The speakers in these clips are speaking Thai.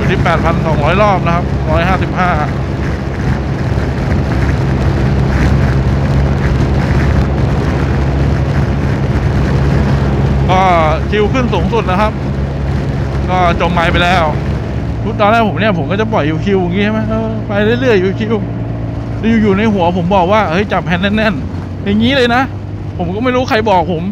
อยู่ที่ 8,200 รอบนะครับ155ก็คิวขึ้นสูงสุดนะครับก็จมไม้ไปแล้วตอนแรกผมก็จะปล่อยคิวอย่างงี้ใช่ไหมไปเรื่อยๆคิวอยู่ในหัวผมบอกว่าเฮ้ยจับแฮนด์แน่นๆอย่างนี้เลยนะผมก็ไม่รู้ใครบอกผม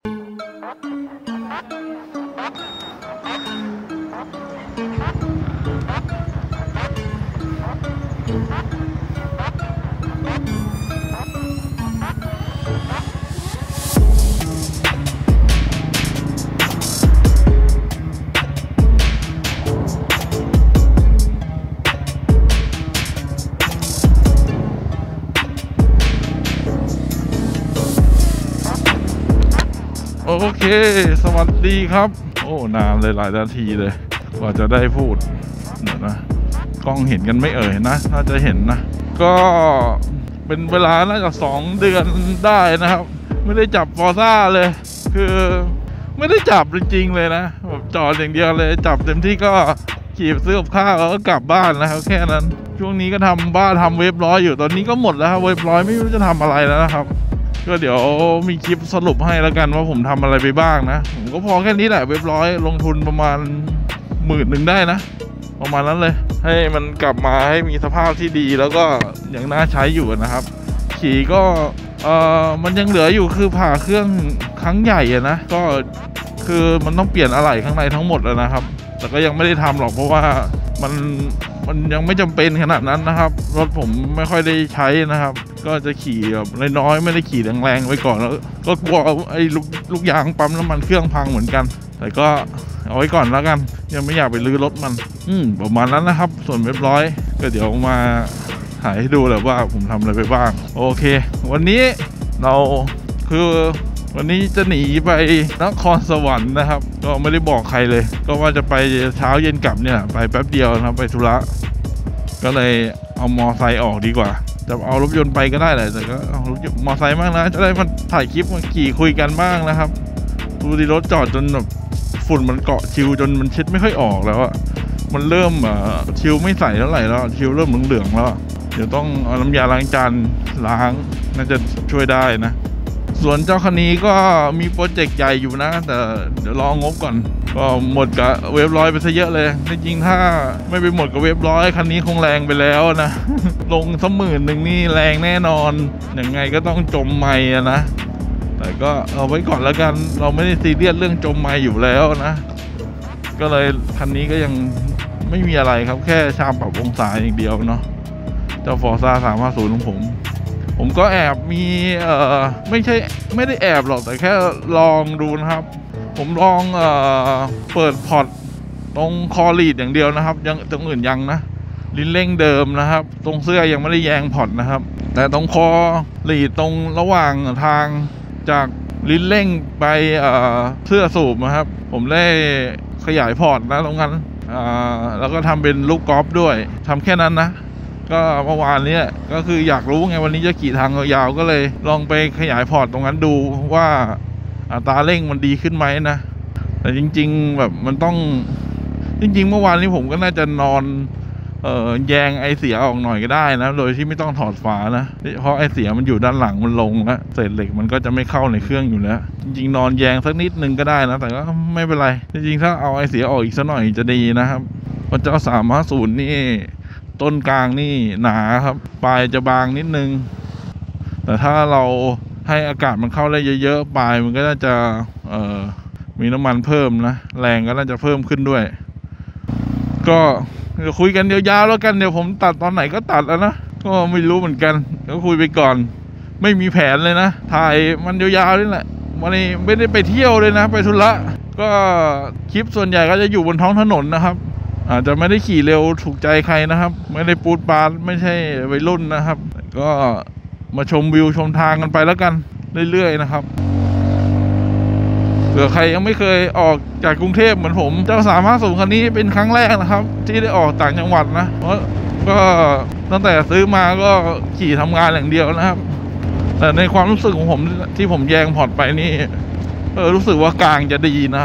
โอเคสวัสดีครับโอ้นานเลยหลายนาทีเลยกว่าจะได้พูดเดี๋ยวนะกล้องเห็นกันไม่เอ่ยนะน่าจะเห็นนะก็เป็นเวลาน่าจะ2 เดือนได้นะครับไม่ได้จับฟอร์ซ่าเลยคือไม่ได้จับจริงๆเลยนะแบบจอดอย่างเดียวเลยจับเต็มที่ก็ขี่ซื้อกับข้าวแล้วก็กลับบ้านนะครับแค่นั้นช่วงนี้ก็ทำเว็บร้อยอยู่ตอนนี้ก็หมดแล้วครับเว็บร้อยไม่รู้จะทำอะไรแล้วนะครับก็เดี๋ยวมีคลิปสรุปให้แล้วกันว่าผมทำอะไรไปบ้างนะผมก็พอแค่นี้แหละเว็บร้อยลงทุนประมาณ10,000ได้นะประมาณนั้นเลยให้มันกลับมาให้มีสภาพที่ดีแล้วก็ยังน่าใช้อยู่นะครับขี่ก็มันยังเหลืออยู่คือผ่าเครื่องครั้งใหญ่นะก็คือมันต้องเปลี่ยนอะไหล่ข้างในทั้งหมดแล้วนะครับแต่ก็ยังไม่ได้ทำหรอกเพราะว่ามันยังไม่จำเป็นขนาดนั้นนะครับรถผมไม่ค่อยได้ใช้นะครับก็จะขี่แบบน้อยๆไม่ได้ขี่แรงๆไว้ก่อนแล้วก็กลัวไอ้ลูกยางปั๊มน้ำมันเครื่องพังเหมือนกันแต่ก็เอาไว้ก่อนแล้วกันยังไม่อยากไปรื้อรถมันประมาณนั้นนะครับส่วนเว็บร้อยก็เดี๋ยวมาถ่ายให้ดูแหละว่าผมทำอะไรไปบ้างโอเควันนี้เราวันนี้จะหนีไปนครสวรรค์นะครับก็ไม่ได้บอกใครเลยก็ว่าจะไปเช้าเย็นกลับเนี่ยไปแป๊บเดียวนะครับไปธุระก็เลยเอามอไซค์ออกดีกว่าจะเอารถยนต์ไปก็ได้แหละแต่ก็เอารถมอไซค์มากนะจะได้มาถ่ายคลิปมาขี่คุยกันบ้างนะครับดูดิรถจอดจนแบบฝุ่นมันเกาะชิวจนมันเช็ดไม่ค่อยออกแล้วอะมันเริ่มชิวไม่ใสเท่าไหร่แล้วชิวเริ่มเหลืองๆแล้วเดี๋ยวต้องเอาน้ำยาล้างจานล้างน่าจะช่วยได้นะส่วนเจ้าคันนี้ก็มีโปรเจกต์ใหญ่อยู่นะแต่เดี๋ยวรองบก่อนก็หมดกับเว็บร้อยไปซะเยอะเลยจริงๆถ้าไม่ไปหมดกับเว็บร้อยคันนี้คงแรงไปแล้วนะลงสัก10,000นี่แรงแน่นอนยังไงก็ต้องจมไมค์นะแต่ก็เอาไว้ก่อนแล้วกันเราไม่ได้ซีเรียสเรื่องจมไมค์อยู่แล้วนะก็เลยคันนี้ก็ยังไม่มีอะไรครับแค่ชามปรับองศาอย่างเดียวเนาะเจ้า Forza 350ของผมก็แอบมีไม่ได้แอบหรอกแต่แค่ลองดูนะครับผมลองเปิดพอร์ตตรงคอลีดอย่างเดียวนะครับยังตรงอื่นยังนะลิ้นเร่งเดิมนะครับตรงเสื้อยังไม่ได้แยงพอร์ตนะครับแต่ตรงคอลีดตรงระหว่างทางจากลิ้นเร่งไปเสื้อสูบนะครับผมได้ขยายพอร์ตนะตรงนั้นแล้วก็ทำเป็นลูกกอล์ฟด้วยทำแค่นั้นนะก็เมื่อวานนี้ก็คืออยากรู้ไงวันนี้จะขี่ทางยาวๆก็เลยลองไปขยายพอร์ตตรงนั้นดูว่าอัตราเร่งมันดีขึ้นไหมนะแต่จริงๆแบบมันต้องจริงๆเมื่อวานนี้ผมก็น่าจะนอนแยงไอเสียออกหน่อยก็ได้นะโดยที่ไม่ต้องถอดฝานะเพราะไอเสียมันอยู่ด้านหลังมันลงแล้วเศษเหล็กมันก็จะไม่เข้าในเครื่องอยู่แล้วจริงๆนอนแยงสักนิดนึงก็ได้นะแต่ก็ไม่เป็นไรจริงๆถ้าเอาไอเสียออกอีกสักหน่อยจะดีนะครับเพราะเจ้า350นี่ต้นกลางนี่หนาครับปลายจะบางนิดนึงแต่ถ้าเราให้อากาศมันเข้าได้เยอะๆปลายมันก็น่าจะมีน้ำมันเพิ่มนะแรงก็น่าจะเพิ่มขึ้นด้วยก็เดี๋ยวคุยกันยาวๆแล้วกันเดี๋ยวผมตัดตอนไหนก็ตัดแล้วนะก็ไม่รู้เหมือนกันก็คุยไปก่อนไม่มีแผนเลยนะถ่ายมันยาวๆนี่แหละวันนี้ไม่ได้ไปเที่ยวเลยนะไปธุระก็คลิปส่วนใหญ่ก็จะอยู่บนท้องถนนนะครับอาจจะไม่ได้ขี่เร็วถูกใจใครนะครับไม่ได้ปูดปาดไม่ใช่วัยรุ่นนะครับก็มาชมวิวชมทางกันไปแล้วกันเรื่อยๆนะครับเผื่อใครยังไม่เคยออกจากกรุงเทพเหมือนผมเจ้า350คันนี้เป็นครั้งแรกนะครับที่ได้ออกต่างจังหวัดนะเพราะก็ตั้งแต่ซื้อมาก็ขี่ทำงานอย่างเดียวนะครับแต่ในความรู้สึกของผมที่ผมแยงพอร์ตไปนี่รู้สึกว่ากลางจะดีนะครับ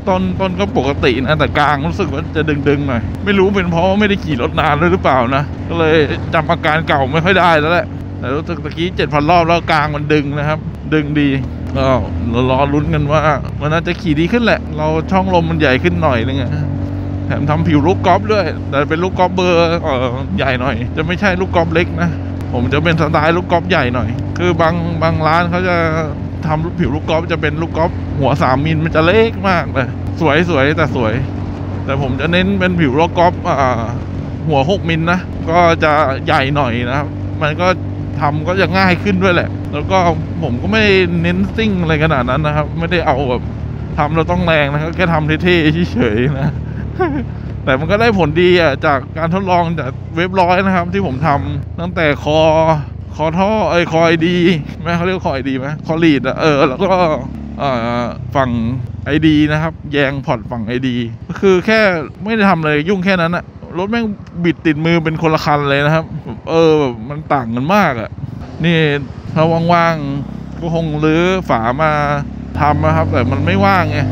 ต้นก็ปกตินะแต่กลางรู้สึกว่าจะดึงหน่อยไม่รู้เป็นเพราะว่าไม่ได้ขี่รถนานหรือเปล่านะก็เลยจำอาการเก่าไม่ค่อยได้แล้วแหละแต่รู้สึกตะกี้ 7,000 รอบแล้วกลางมันดึงนะครับดึงดีก็รอลุ้นกันว่ามันน่าจะขี่ดีขึ้นแหละเราช่องลมมันใหญ่ขึ้นหน่อยนึงแถมทำผิวลูกกอล์ฟด้วยแต่เป็นลูกกอล์ฟเบอร์ใหญ่หน่อยจะไม่ใช่ลูกกอล์ฟเล็กนะผมจะเป็นสไตล์ลูกกอล์ฟใหญ่หน่อยคือบางร้านเขาจะทำผิวลูกกอล์ฟจะเป็นลูกกอล์ฟหัว3 มิลมันจะเล็กมากเลยสวยแต่สวยแต่ผมจะเน้นเป็นผิวลูกกอล์ฟหัว6 มิลนะก็จะใหญ่หน่อยนะครับมันก็ทำก็จะง่ายขึ้นด้วยแหละแล้วก็ผมก็ไม่เน้นซิ่งอะไรขนาดนั้นนะครับไม่ได้เอาแบบทำเราต้องแรงนะครับแค่ทำเท่ๆเฉยๆนะแต่มันก็ได้ผลดีจากการทดลองจากเว็บร้อยนะครับที่ผมทำตั้งแต่คอท่อคอไอดีไหมเขาเรียกคอไอดีไหมคอลีดแล้วก็ฝั่งไอดีนะครับแยงพอร์ตฝั่งไอดีก็คือแค่ไม่ได้ทำเลยยุ่งแค่นั้นอะรถแม่งบิดติดมือเป็นคนละคันเลยนะครับแบบมันต่างกันมากอะนี่ถ้าว่างๆก็คงรื้อฝามาทำนะครับแต่มันไม่ว่างไง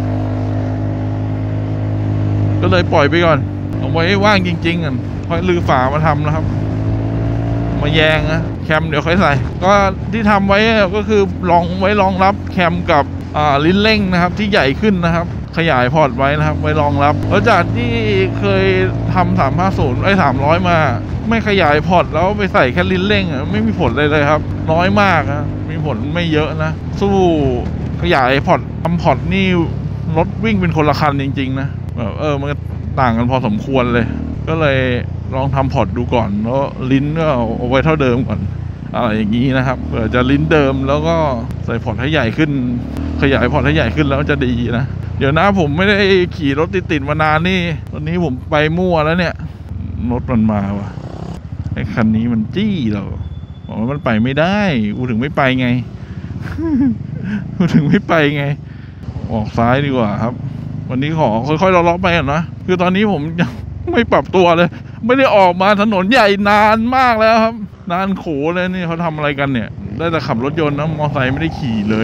ก็เลยปล่อยไปก่อนเอาไว้ว่างจริงๆกันค่อยรื้อฝามาทำนะครับมาแยงนะแคมเดี๋ยวค่อยใส่ก็ที่ทำไว้ก็คือรองรับแคมกับลิ้นเร่งนะครับที่ใหญ่ขึ้นนะครับขยายพอร์ตไว้นะครับไว้รองรับแล้วจากที่เคยทำ350 300มาไม่ขยายพอร์ตแล้วไปใส่แค่ลิ้นเร่งไม่มีผลเลยครับน้อยมากนะมีผลไม่เยอะนะสู้ขยายพอร์ตทำพอร์ตนี่รถวิ่งเป็นคนละคันจริงๆนะแบบมันต่างกันพอสมควรเลยก็เลยลองทำพอร์ตดูก่อนแล้วลิ้นก็เอาไว้เท่าเดิมก่อนอะไรอย่างนี้นะครับเผื่อจะลิ้นเดิมแล้วก็ใส่พอร์ตให้ใหญ่ขึ้นขยายพอร์ตให้ใหญ่ขึ้นแล้วจะดีนะเดี๋ยวนะผมไม่ได้ขี่รถติดมานานนี่ตอนนี้ผมไปมั่วแล้วเนี่ยรถมันมาวะไอ้คันนี้มันจี้เราบอกว่ามันไปไม่ได้กูถึงไม่ไปไง กูถึงไม่ไปไงออกซ้ายดีกว่าครับวันนี้ขอค่อยๆล้อไปก่อนนะคือตอนนี้ผมยังไม่ปรับตัวเลยไม่ได้ออกมาถนนใหญ่นานมากแล้วครับนานโขเลยนี่เขาทำอะไรกันเนี่ยได้แต่ขับรถยนต์นะมอเตอร์ไซค์ไม่ได้ขี่เลย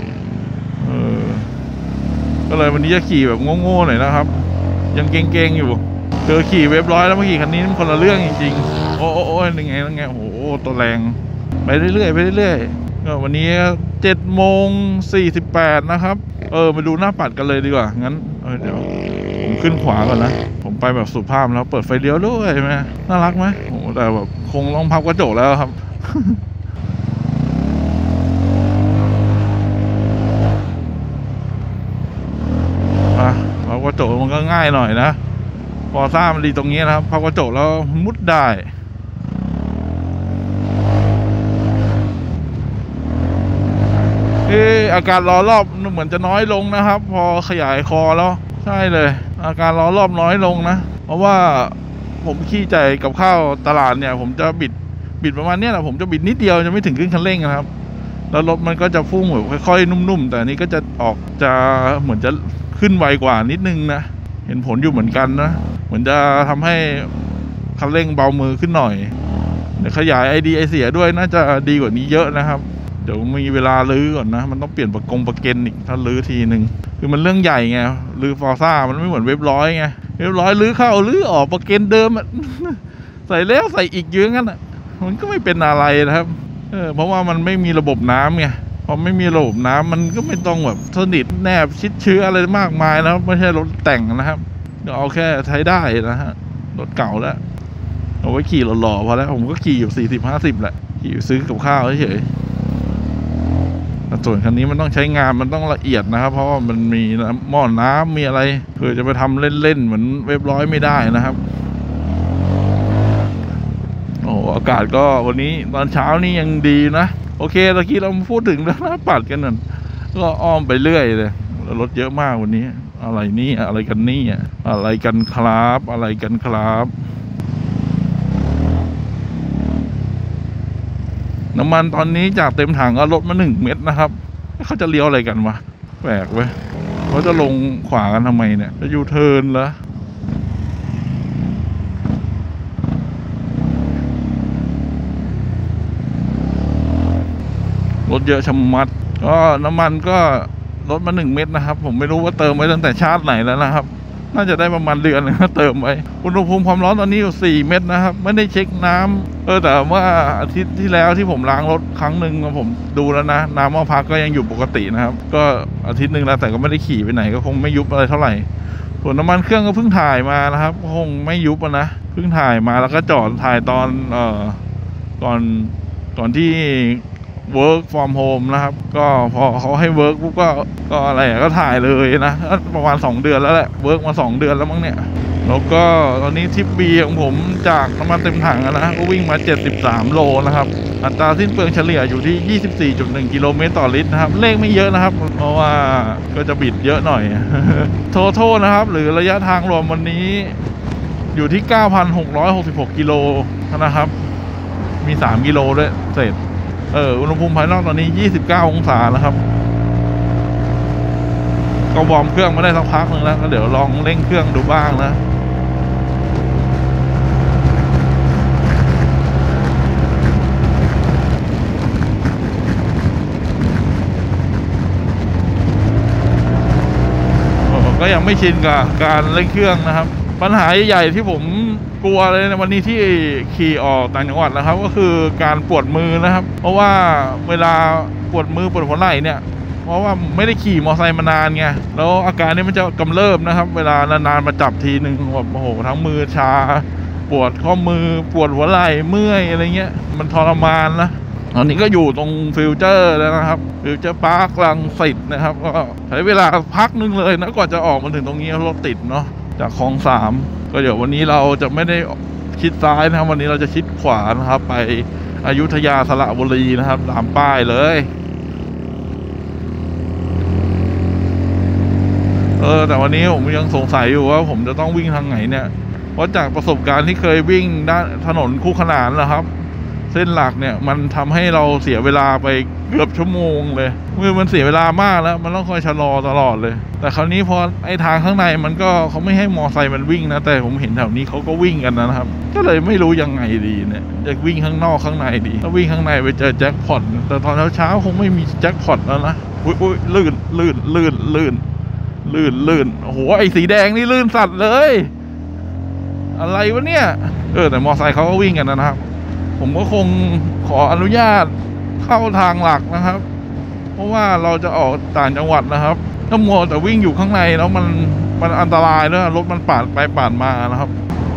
ก็เลยวันนี้จะขี่แบบโง่ๆหน่อยนะครับยังเก่งๆอยู่เจอขี่เว็บร้อยแล้วเมื่อกี้คันนี้มันคนละเรื่องจริงๆโอ้ยยังไงโอ้โหตัวแรงไปเรื่อยก็วันนี้7:48นะครับมาดูหน้าปัดกันเลยดีกว่างั้นเดี๋ยวผมขึ้นขวาก่อนนะผมไปแบบสุภาพแล้วเปิดไฟเลี้ยวด้วยใช่ไหมน่ารักไหมโอ้แต่แบบคงลองพับกระจกแล้วครับ พับกระจกมันก็ง่ายหน่อยนะพอซ่ามันดีตรงนี้นะครับพับกระจกแล้วมุดได้อาการล้อรอบเหมือนจะน้อยลงนะครับพอขยายคอแล้วใช่เลยอาการล้อรอบน้อยลงนะเพราะว่าผมขี่ใจกับข้าวตลาดเนี่ยผมจะบิดประมาณนี้แหละผมจะบิดนิดเดียวจะไม่ถึงขึ้นคันเร่งนะครับแล้วรถมันก็จะพุ่งแบบค่อยๆนุ่มๆแต่อันนี้ก็จะเหมือนจะขึ้นไวกว่านิดนึงนะเห็นผลอยู่เหมือนกันนะเหมือนจะทำให้คันเร่งเบามือขึ้นหน่อยเดี๋ยวขยายไอเสียด้วยน่าจะดีกว่านี้เยอะนะครับเดี๋ยวมีเวลาลื้อก่อนนะมันต้องเปลี่ยนประเกนอีกถ้าลื้อทีนึงคือมันเรื่องใหญ่ไงลื้อฟอร์ซ่ามันไม่เหมือนเว็บร้อยไงเว็บร้อยลื้อเข้าลื้อออกประเกนเดิม ใส่แล้วใส่อีกเยอะงั้นมันก็ไม่เป็นอะไรนะครับเพราะว่ามันไม่มีระบบน้ำไงพอไม่มีระบบน้ำมันก็ไม่ต้องแบบสนิทแนบชิดเชื้ออะไรมากมายแล้วไม่ใช่รถแต่งนะครับเอาแค่ใช้ได้นะฮะรถเก่าแล้วเอาไว้ขี่หล่อๆพอแล้วผมก็ขี่อยู่40-50แหละขี่ซื้อกับข้าวเฉยส่วนคันนี้มันต้องใช้งานมันต้องละเอียดนะครับเพราะว่ามันมีหม้อน้ำมีอะไรเพื่อจะไปทำเล่นๆเหมือนเว็บร้อยไม่ได้นะครับโอ้อากาศก็วันนี้ตอนเช้านี่ยังดีนะโอเคตะกี้เราพูดถึงแล้วนะปัดกันนั่นก็อ้อมไปเรื่อยเลยรถเยอะมากวันนี้อะไรนี่อะไรกันนี่อะไรกันครับอะไรกันครับน้ำมันตอนนี้จากเต็มถังก็ลดมา1 เม็ดนะครับเขาจะเลี้ยวอะไรกันวะแปลกเว้ยเขาจะลงขวากันทำไมเนี่ยจะยูเทิร์นเหรอรถเยอะชะมัดก็น้ำมันก็ลดมา1 เม็ดนะครับผมไม่รู้ว่าเติมไว้ตั้งแต่ชาติไหนแล้วนะครับน่าจะได้ประมาณเดือนนึงเติมไว้อุณหภูมิความร้อนตอนนี้อยู่4 เม็ดนะครับไม่ได้เช็คน้ำแต่ว่าอาทิตย์ที่แล้วที่ผมล้างรถครั้งหนึ่งผมดูแล้วนะน้ำมะพร้าวก็ยังอยู่ปกตินะครับก็อาทิตย์นึงแล้วแต่ก็ไม่ได้ขี่ไปไหนก็คงไม่ยุบอะไรเท่าไหร่ส่วนน้ำมันเครื่องก็เพิ่งถ่ายมานะครับคงไม่ยุบนะเพิ่งถ่ายมาแล้วก็จอดถ่ายตอนก่อนที่ work from home นะครับก็พอเขาให้ work ปุ๊บก็อะไรก็ถ่ายเลยนะประมาณ2 เดือนแล้วแหละ work มา2 เดือนแล้วมั้งเนี่ยแล้วก็ตอนนี้ทิปบีของผมจากน้ำมันเต็มถังนะก็วิ่งมา73 โลนะครับอัตราสิ้นเปลืองเฉลี่ยอยู่ที่ 24.1 กิโลเมตรต่อลิตรนะครับเลขไม่เยอะนะครับเพราะว่าก็จะบิดเยอะหน่อย total นะครับหรือระยะทางรวมวันนี้อยู่ที่ 9,666 กิโลนะครับมี3 กิโลด้วยเศษอุณหภูมิภายนอกตอนนี้29 องศาแล้วครับก็วอร์มเครื่องมาได้สักพักนึงแล้วก็เดี๋ยวลองเร่งเครื่องดูบ้างนะก็ยังไม่ชินกับการเร่งเครื่องนะครับปัญหาใหญ่ๆที่ผมกลัวเลยในวันนี้ที่ขี่ออกต่างจังหวัดนะครับก็คือการปวดมือนะครับเพราะว่าเวลาปวดมือปวดหัวไหล่เนี่ยเพราะว่าไม่ได้ขี่มอเตอร์ไซค์มานานไงแล้วอาการนี้มันจะกำเริบนะครับเวลานานๆมาจับทีหนึ่งแบบโอ้โหทั้งมือชาปวดข้อมือปวดหัวไหล่เมื่อยอะไรเงี้ยมันทรมานนะตอนนี้ก็อยู่ตรงฟิวเจอร์แล้วนะครับฟิวเจอร์พาร์ครังสิตนะครับก็ใช้เวลาพักนึงเลยนะกว่าจะออกมาถึงตรงนี้รถติดเนาะจากคลอง3ก็เดี๋ยววันนี้เราจะไม่ได้ชิดซ้ายนะครับวันนี้เราจะชิดขวานะครับไปอยุธยาสระบุรีนะครับตามป้ายเลยแต่วันนี้ผมยังสงสัยอยู่ว่าผมจะต้องวิ่งทางไหนเนี่ยเพราะจากประสบการณ์ที่เคยวิ่งด้านถนนคู่ขนานนะครับเส้นหลักเนี่ยมันทำให้เราเสียเวลาไปเกือบชั่วโมงเลยมันเสียเวลามากแล้วมันต้องคอยชะลอตลอดเลยแต่คราวนี้พอไอ้ทางข้างในมันก็เขาไม่ให้มอไซค์มันวิ่งนะแต่ผมเห็นแถวนี้เขาก็วิ่งกันนะครับก็เลยไม่รู้ยังไงดีเนี่ยจะวิ่งข้างนอกข้างในดีถ้าวิ่งข้างในไปเจอแจ็คพอตแต่ตอนเช้าคงไม่มีแจ็คพอตแล้วนะอุ้ยลื่นโอ้โหไอ้สีแดงนี่ลื่นสัตว์เลยอะไรวะเนี่ยแต่มอไซค์เขาก็วิ่งกันนะครับผมก็คงขออนุญาตเข้าทางหลักนะครับเพราะว่าเราจะออกต่างจังหวัดนะครับถ้ามัวแต่วิ่งอยู่ข้างในแล้วมันอันตรายด้วยรถมันปาดไปปาดมานะครับ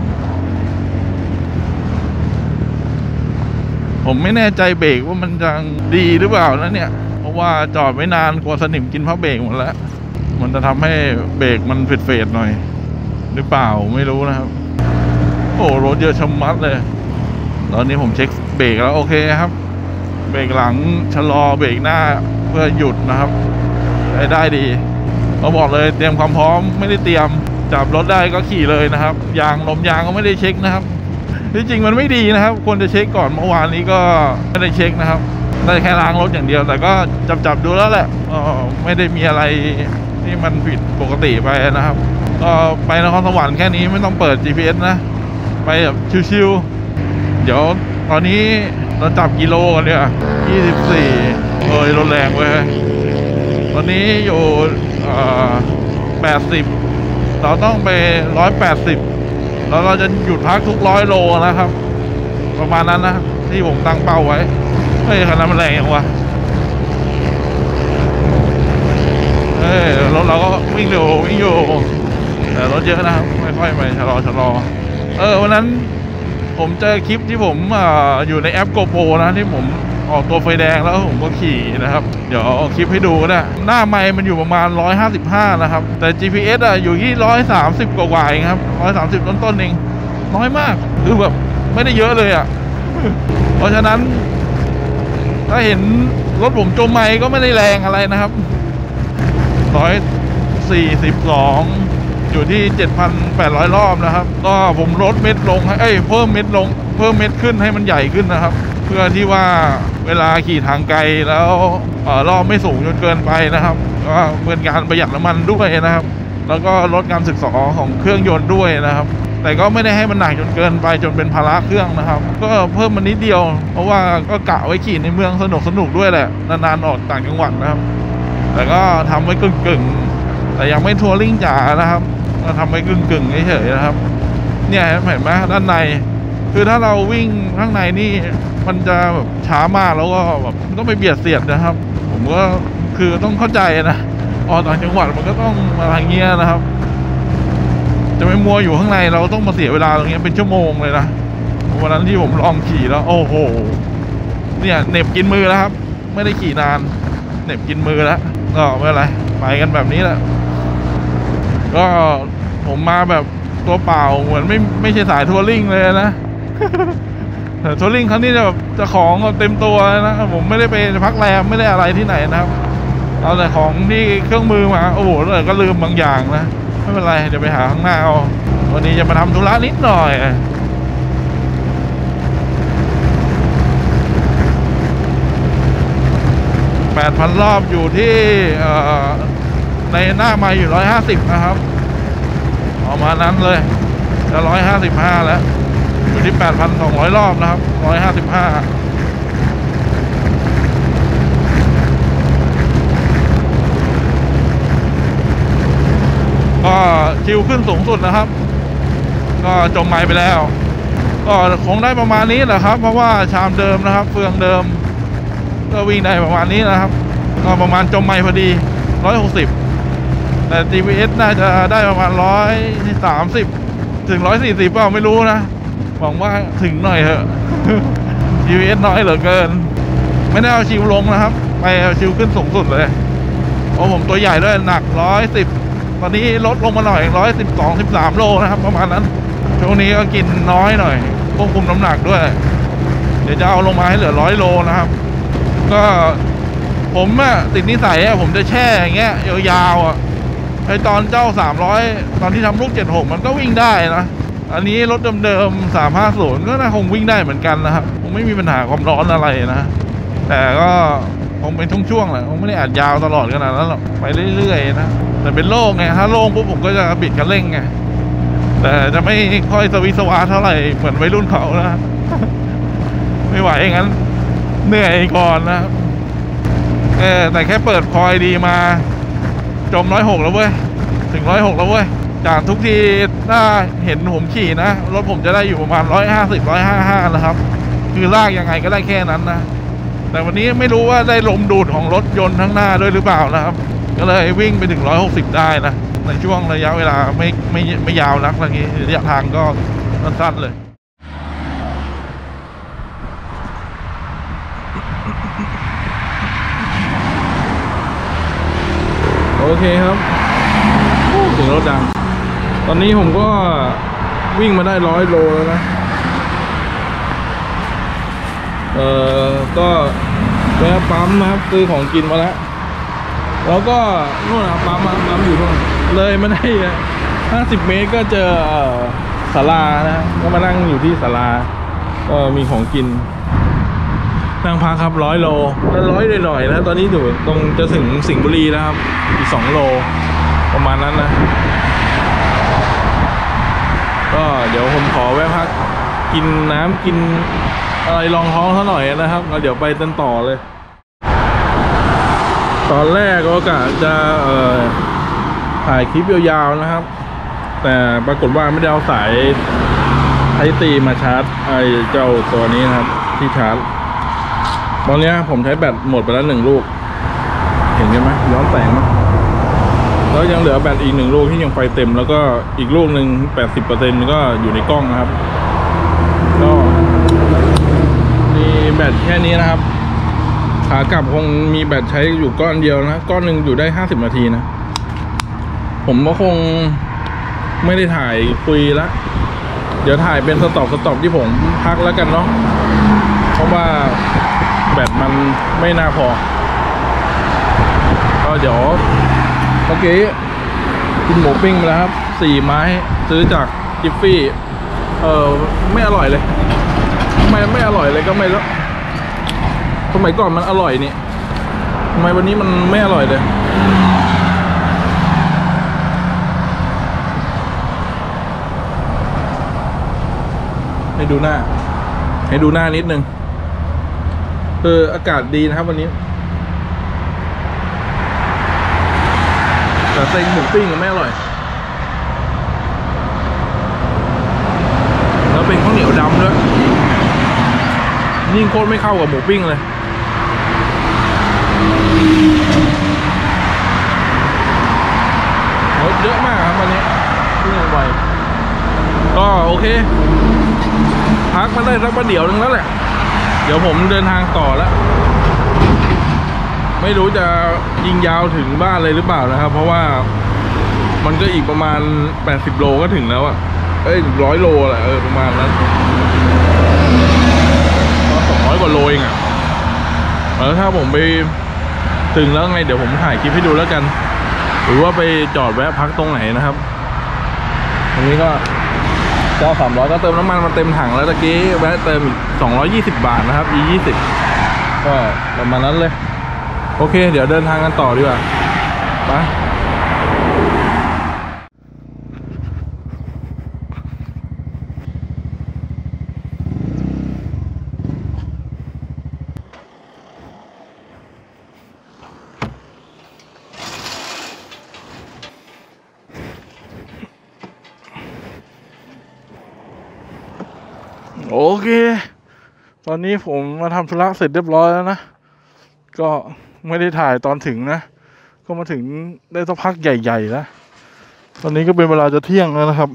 ผมไม่แน่ใจเบรกว่ามันจะดีหรือเปล่านะเนี่ยเพราะว่าจอดไม่นานกลัวสนิมกินผ้าเบรกหมดแล้วมันจะทำให้เบรกมันเฟดหน่อยหรือเปล่าไม่รู้นะครับโอ้รถเยอะชะมัดเลยตอนนี้ผมเช็คเบรกแล้วโอเคครับเบรกหลังชะลอเบรกหน้าเพื่อหยุดนะครับได้ดีเราบอกเลยเตรียมความพร้อมไม่ได้เตรียมจับรถได้ก็ขี่เลยนะครับยางลมยางก็ไม่ได้เช็คนะครับที่จริงมันไม่ดีนะครับควรจะเช็คก่อนเมื่อวานนี้ก็ไม่ได้เช็คนะครับได้แค่ล้างรถอย่างเดียวแต่ก็จับดูแล้วแหละไม่ได้มีอะไรที่มันผิดปกติไปนะครับก็ไปนครสวรรค์แค่นี้ไม่ต้องเปิด GPS นะไปแบบชิวๆเดี๋ยวตอนนี้เราจับกิโลกันเนี่ย24รถแรงเว้ยตอนนี้อยู่80เราต้องไป180แล้วเราจะหยุดพักทุก100 โลนะครับประมาณนั้นนะที่ผมตั้งเป้าไว้ขนาดมันแรงอย่างวะรถเราก็วิ่งอยู่แต่รถเยอะนะครับไม่ค่อยไปชะลอวันนั้นผมเจอคลิปที่ผมอยู่ในแอป GoPro นะที่ผมออกตัวไฟแดงแล้วผมก็ขี่นะครับเดี๋ยวเอาคลิปให้ดูก็ได้หน้าไมค์มันอยู่ประมาณ155นะครับแต่ GPS อยู่ที่130กว่าเองครับ130ต้นเองน้อยมากคือแบบไม่ได้เยอะเลยเพราะฉะนั้นถ้าเห็นรถผมจมไมค์ก็ไม่ได้แรงอะไรนะครับ142อยู่ที่ 7,800 รอบนะครับก็ผมลดเม็ดลงเพิ่มเม็ดขึ้นให้มันใหญ่ขึ้นนะครับเพื่อที่ว่าเวลาขี่ทางไกลแล้วรอบไม่สูงจนเกินไปนะครับก็เป็นการประหยัดน้ำมันด้วยนะครับแล้วก็ลดการสึกหรอของเครื่องยนต์ด้วยนะครับแต่ก็ไม่ได้ให้มันหนักจนเกินไปจนเป็นภาระเครื่องนะครับก็เพิ่มมันนิดเดียวเพราะว่าก็กะไว้ขี่ในเมืองสนุกด้วยแหละนานๆออกต่างจังหวัดนะครับแต่ก็ทำไว้กึ่งแต่ยังไม่ทัวริ่งจ๋านะครับก็ทำไว้กึ่งเฉยๆนะครับเนี่ยเห็นไหมด้านในคือถ้าเราวิ่งข้างในนี่มันจะแบบช้ามากแล้วก็แบบต้องไปเบียดเสียดนะครับผมก็คือต้องเข้าใจนะต่างจังหวัดมันก็ต้องอะไรเงี้ยนะครับจะไม่มัวอยู่ข้างในเราต้องมาเสียเวลาตรงนี้เป็นชั่วโมงเลยนะวันนั้นที่ผมลองขี่แล้วโอ้โหเนี่ยเหน็บกินมือแล้วครับไม่ได้ขี่นานเหน็บกินมือแล้วก็ไม่เป็นไรไปกันแบบนี้แหละก็ผมมาแบบตัวเปล่าเหมือนไม่ใช่สายทัวริ่งเลยนะ แต่ทัวริ่งครั้งนี้จะแบบจะของเต็มตัวนะผมไม่ได้ไปพักแรมไม่ได้อะไรที่ไหนนะครับเอาแต่ของที่เครื่องมือมาโอ้โหเลยก็ลืมบางอย่างนะไม่เป็นไรจะไปหาข้างหน้าเอาวันนี้จะมาทำธุระนิดหน่อย8,000 รอบอยู่ที่ในหน้ามาอยู่150นะครับเอามานั้นเลยจะ155แล้วอยู่ที่ 8,200 รอบนะครับ155ก็คิวขึ้นสูงสุดนะครับก็จมไม้ไปแล้วก็คงได้ประมาณนี้แหละครับเพราะว่าชามเดิมนะครับเฟืองเดิมก็วิ่งได้ประมาณนี้นะครับก็ประมาณจมไม้พอดี160แต่ GPS น่าจะได้ประมาณ130ถึง140เปล่าไม่รู้นะหวังว่าถึงหน่อยเถอะ GPS น้อยเหลือเกินไม่ได้เอาชิวลงนะครับไปเอาชิวขึ้นสูงสุดเลยเพราะผมตัวใหญ่ด้วยหนัก110ตอนนี้ลดลงมาหน่อย112-13 โลนะครับประมาณนั้นช่วงนี้ก็กินน้อยหน่อยควบคุมน้ำหนักด้วยเดี๋ยวจะเอาลงมาให้เหลือ100 โลนะครับก็ผมติดนิสัยผมจะแช่อย่างเงี้ยยาวๆไอตอนเจ้า300ตอนที่ทำลูก76มันก็วิ่งได้นะอันนี้รถเดิมๆ350ก็น่าคงวิ่งได้เหมือนกันนะครับคงไม่มีปัญหาความร้อนอะไรนะแต่ก็คงเป็นช่วงๆแหละคงไม่ได้อัดยาวตลอดขนาดนั้นหรอกไปเรื่อยๆนะแต่เป็นโล่งไงถ้าโล่งปุ๊บผมก็จะบิดคันเร่งไงแต่จะไม่ค่อยสวิสวาเท่าไหร่เหมือนวัยรุ่นเขานะ ไม่ไหวอย่างนั้นเหนื่อยก่อนนะแต่แค่เปิดคอยดีมาจม106แล้วเว้ยถึง106แล้วเว้ยจากทุกทีถ้าเห็นผมขี่นะรถผมจะได้อยู่ประมาณ150-155นะครับคือลากยังไงก็ได้แค่นั้นนะแต่วันนี้ไม่รู้ว่าได้ลมดูดของรถยนต์ข้างหน้าด้วยหรือเปล่านะครับก็เลยวิ่งไปถึง160ได้นะในช่วงระยะเวลาไม่ยาวนักอะไรงี้ระยะทางก็สั้นๆเลยโอเคครับถึงรถดังตอนนี้ผมก็วิ่งมาได้100 โลแล้วนะก็แวะปั๊มนะครับซื้อของกินมาแล้วแล้วก็นู่นนะปั๊มอยู่นู่นเลยมาได้50 เมตรก็เจอศาลานะก็มานั่งอยู่ที่ศาลาก็มีของกินนั่งพักครับ100 โลแล้ว100หน่อยๆนะตอนนี้อยู่ตรงจะถึงสิงห์บุรีแล้วครับอีก2 โลประมาณนั้นนะก็เดี๋ยวผมขอแวะพักกินน้ำกินอะไรรองท้องซะหน่อยนะครับแล้วเดี๋ยวไปกันต่อเลยตอนแรกก็กะจะถ่ายคลิปยาวๆนะครับแต่ปรากฏว่าไม่ได้เอาสายไทตีมาชาร์จไอ้เจ้าตัวนี้นะครับที่ชาร์จตอนนี้ผมใช้แบตหมดไปแล้ว1 ลูกเห็นกันไหมย้อนแสงไหมแล้วยังเหลือแบตอีก1 ลูกที่ยังไฟเต็มแล้วก็อีกลูกหนึ่ง80%ก็อยู่ในกล้องนะครับก็มีแบตแค่นี้นะครับขากลับคงมีแบตใช้อยู่ก้อนเดียวนะก้อนหนึ่งอยู่ได้50 นาทีนะผมก็คงไม่ได้ถ่ายคุยละเดี๋ยวถ่ายเป็นสต็อปที่ผมพักแล้วกันเนาะเพราะว่าแบตมันไม่น่าพอก็เดี๋ยวเมื่อกี้กินหมูปิ้งมาแล้วครับ4 ไม้ซื้อจากจิฟฟี่ไม่อร่อยเลยไม่อร่อยเลยก็ไม่แล้วสมัยก่อนมันอร่อยนี่ทำไมวันนี้มันไม่อร่อยเลยให้ดูหน้านิดนึงอากาศดีนะครับวันนี้แต่เซ็งหมูปิ้งไม่อร่อยแล้วเป็นข้าวเหนียวดำด้วยยิ่งโคตรไม่เข้ากับหมูปิ้งเลยรถเยอะมากครับวันนี้ที่ยังไวก็โอเคพักมาได้สักประเดี๋ยวนึงแล้วแหละเดี๋ยวผมเดินทางต่อแล้วไม่รู้จะยิงยาวถึงบ้านเลยหรือเปล่านะครับเพราะว่ามันก็อีกประมาณ80 โลก็ถึงแล้วอ่ะ100 โลแหละประมาณนั้นก็200 กว่าโลเองอ่ะแล้วถ้าผมไปถึงแล้วไงเดี๋ยวผมถ่ายคลิปให้ดูแล้วกันหรือว่าไปจอดแวะพักตรงไหนนะครับตรงนี้ก็เจ้า300ก็เติมน้ำมันมาเต็มถังแล้วตะกี้แวะเติมอีก220 บาทนะครับ E20 ก็ประมาณนั้นเลยโอเคเดี๋ยวเดินทางกันต่อดีกว่าไปโอเคตอนนี้ผมมาทำธุระเสร็จเรียบร้อยแล้วนะก็ไม่ได้ถ่ายตอนถึงนะก็มาถึงได้สักพักใหญ่ๆแล้วตอนนี้ก็เป็นเวลาจะเที่ยงแล้วนะครับ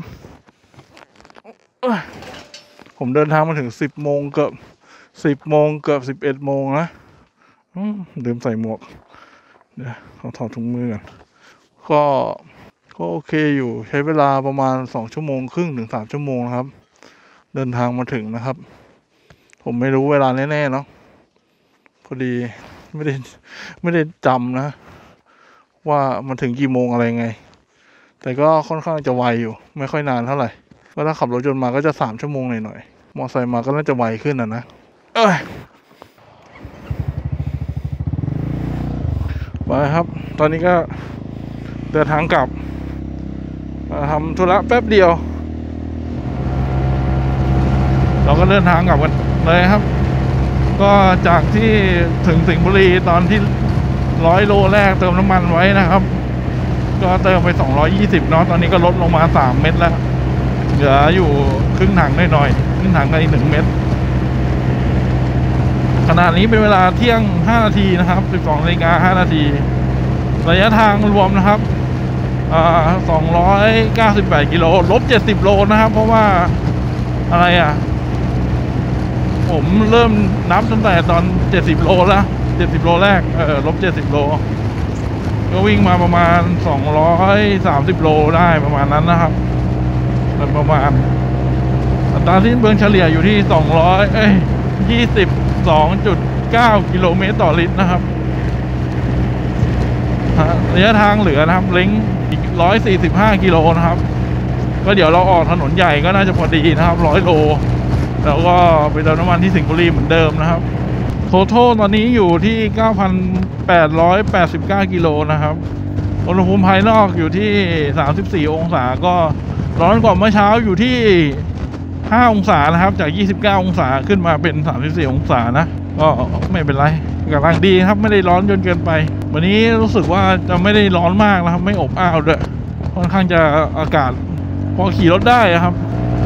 ผมเดินทางมาถึง10 โมงเกือบ11 โมงนะลืมใส่หมวกเดี๋ยวเขาถอดถุงมือก่อนก็โอเคอยู่ใช้เวลาประมาณ2 ชั่วโมงครึ่งถึง3 ชั่วโมงนะครับเดินทางมาถึงนะครับผมไม่รู้เวลาแน่ๆเนาะพอดีไม่ได้จำนะว่ามันถึงกี่โมงอะไรไงแต่ก็ค่อนข้างจะไวอยู่ไม่ค่อยนานเท่าไหร่เพราะถ้าขับรถยนต์มาก็จะ3 ชั่วโมงหน่อยๆมอไซค์มาก็น่าจะไวขึ้นนะไปครับตอนนี้ก็เดินทางกลับทำธุระแป๊บเดียวเราก็เดินทางกลับกันเลยครับก็จากที่ถึงสิงห์บุรีตอนที่100 โลแรกเติมน้ำมันไว้นะครับก็เติมไป220เนาะตอนนี้ก็ลดลงมา3 เม็ดแล้วเหลืออยู่ครึ่งถังหน่อยๆครึ่งถังกับอีก1 เม็ดขณะนี้เป็นเวลาเที่ยง5 นาทีนะครับ 12:05 นาทีระยะทางรวมนะครับ298 กิโลลบ70 โลนะครับเพราะว่าอะไรผมเริ่มนับตั้งแต่ตอน70 โลแล้ว70 โลแรกลบ70 โลก็วิ่งมาประมาณ230 โลได้ประมาณนั้นนะครับประมาณอัตราสิ้นเปลืองเฉลี่ยอยู่ที่22.9 กิโลเมตรต่อลิตรนะครับระยะทางเหลือนะครับเล้งอีก145 กิโลนะครับก็เดี๋ยวเราออกถนนใหญ่ก็น่าจะพอดีนะครับ100 โลแล้วก็ไปเติมน้ำมันที่สิงห์บุรีเหมือนเดิมนะครับโทโทตอนนี้อยู่ที่ 9,889 กิโลนะครับอุณหภูมิภายนอกอยู่ที่34 องศาก็ร้อนกว่าเมื่อเช้าอยู่ที่5 องศานะครับจาก29 องศาขึ้นมาเป็น34 องศานะก็ไม่เป็นไรกำลังดีครับไม่ได้ร้อนจนเกินไปวันนี้รู้สึกว่าจะไม่ได้ร้อนมากนะครับไม่อบอ้าวด้วยค่อนข้างจะอากาศพอขี่รถได้ครับ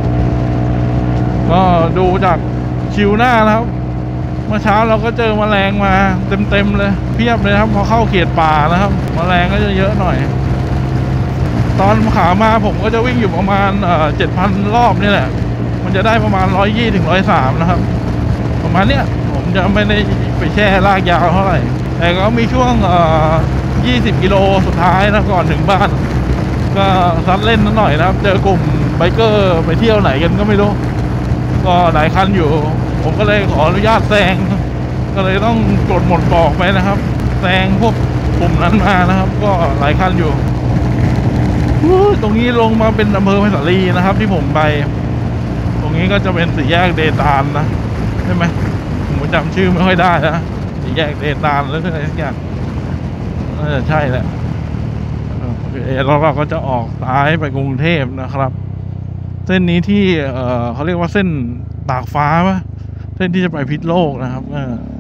ก็ดูจากชิวหน้าแล้วเมื่อเช้าเราก็เจอแมลงมาเต็มเลยเพียบเลยครับพอเข้าเขตป่านะครับแมลงก็จะเยอะหน่อยตอนขามาผมก็จะวิ่งอยู่ประมาณ7,000 รอบนี่แหละมันจะได้ประมาณ120 ถึง 130นะครับประมาณเนี้ยผมจะไม่ได้ไปแช่ลากยาวเท่าไหร่แต่ก็มีช่วง20 กิโลสุดท้ายนะก่อนถึงบ้านก็ซัดเล่นนิดหน่อยนะครับเจอกลุ่มไบเกอร์ไปเที่ยวไหนกันก็ไม่รู้ก็หลายคันอยู่ผมก็เลยขออนุญาตแซงก็เลยต้องกดหมดบอกไปนะครับแซงพวกกลุ่มนั้นมานะครับก็หลายคันอยู่ตรงนี้ลงมาเป็นอำเภอไผ่สาลีนะครับที่ผมไปตรงนี้ก็จะเป็นสี่แยกเดตานนะใช่ไหมผมจำชื่อไม่ค่อยได้นะสี่แยกเดตานแล้วอะไรสักอย่างน่าจะใช่แหละแล้วเราก็จะออกซ้ายไปกรุงเทพนะครับเส้นนี้ที่เขาเรียกว่าเส้นตากฟ้าป่ะเส้นที่จะไปพิษโลกนะครับ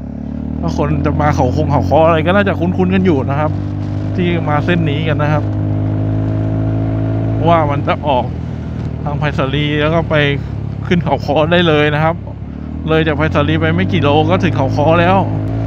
ถ้าคนจะมาเขาคออะไรก็น่าจะคุ้นๆกันอยู่นะครับที่มาเส้นนี้กันนะครับเพราะว่ามันจะออกทางไผ่สาลีแล้วก็ไปขึ้นเขาค้อได้เลยนะครับเลยจากไผ่สาลีไปไม่กี่โลก็ถึงเขาค้อแล้ว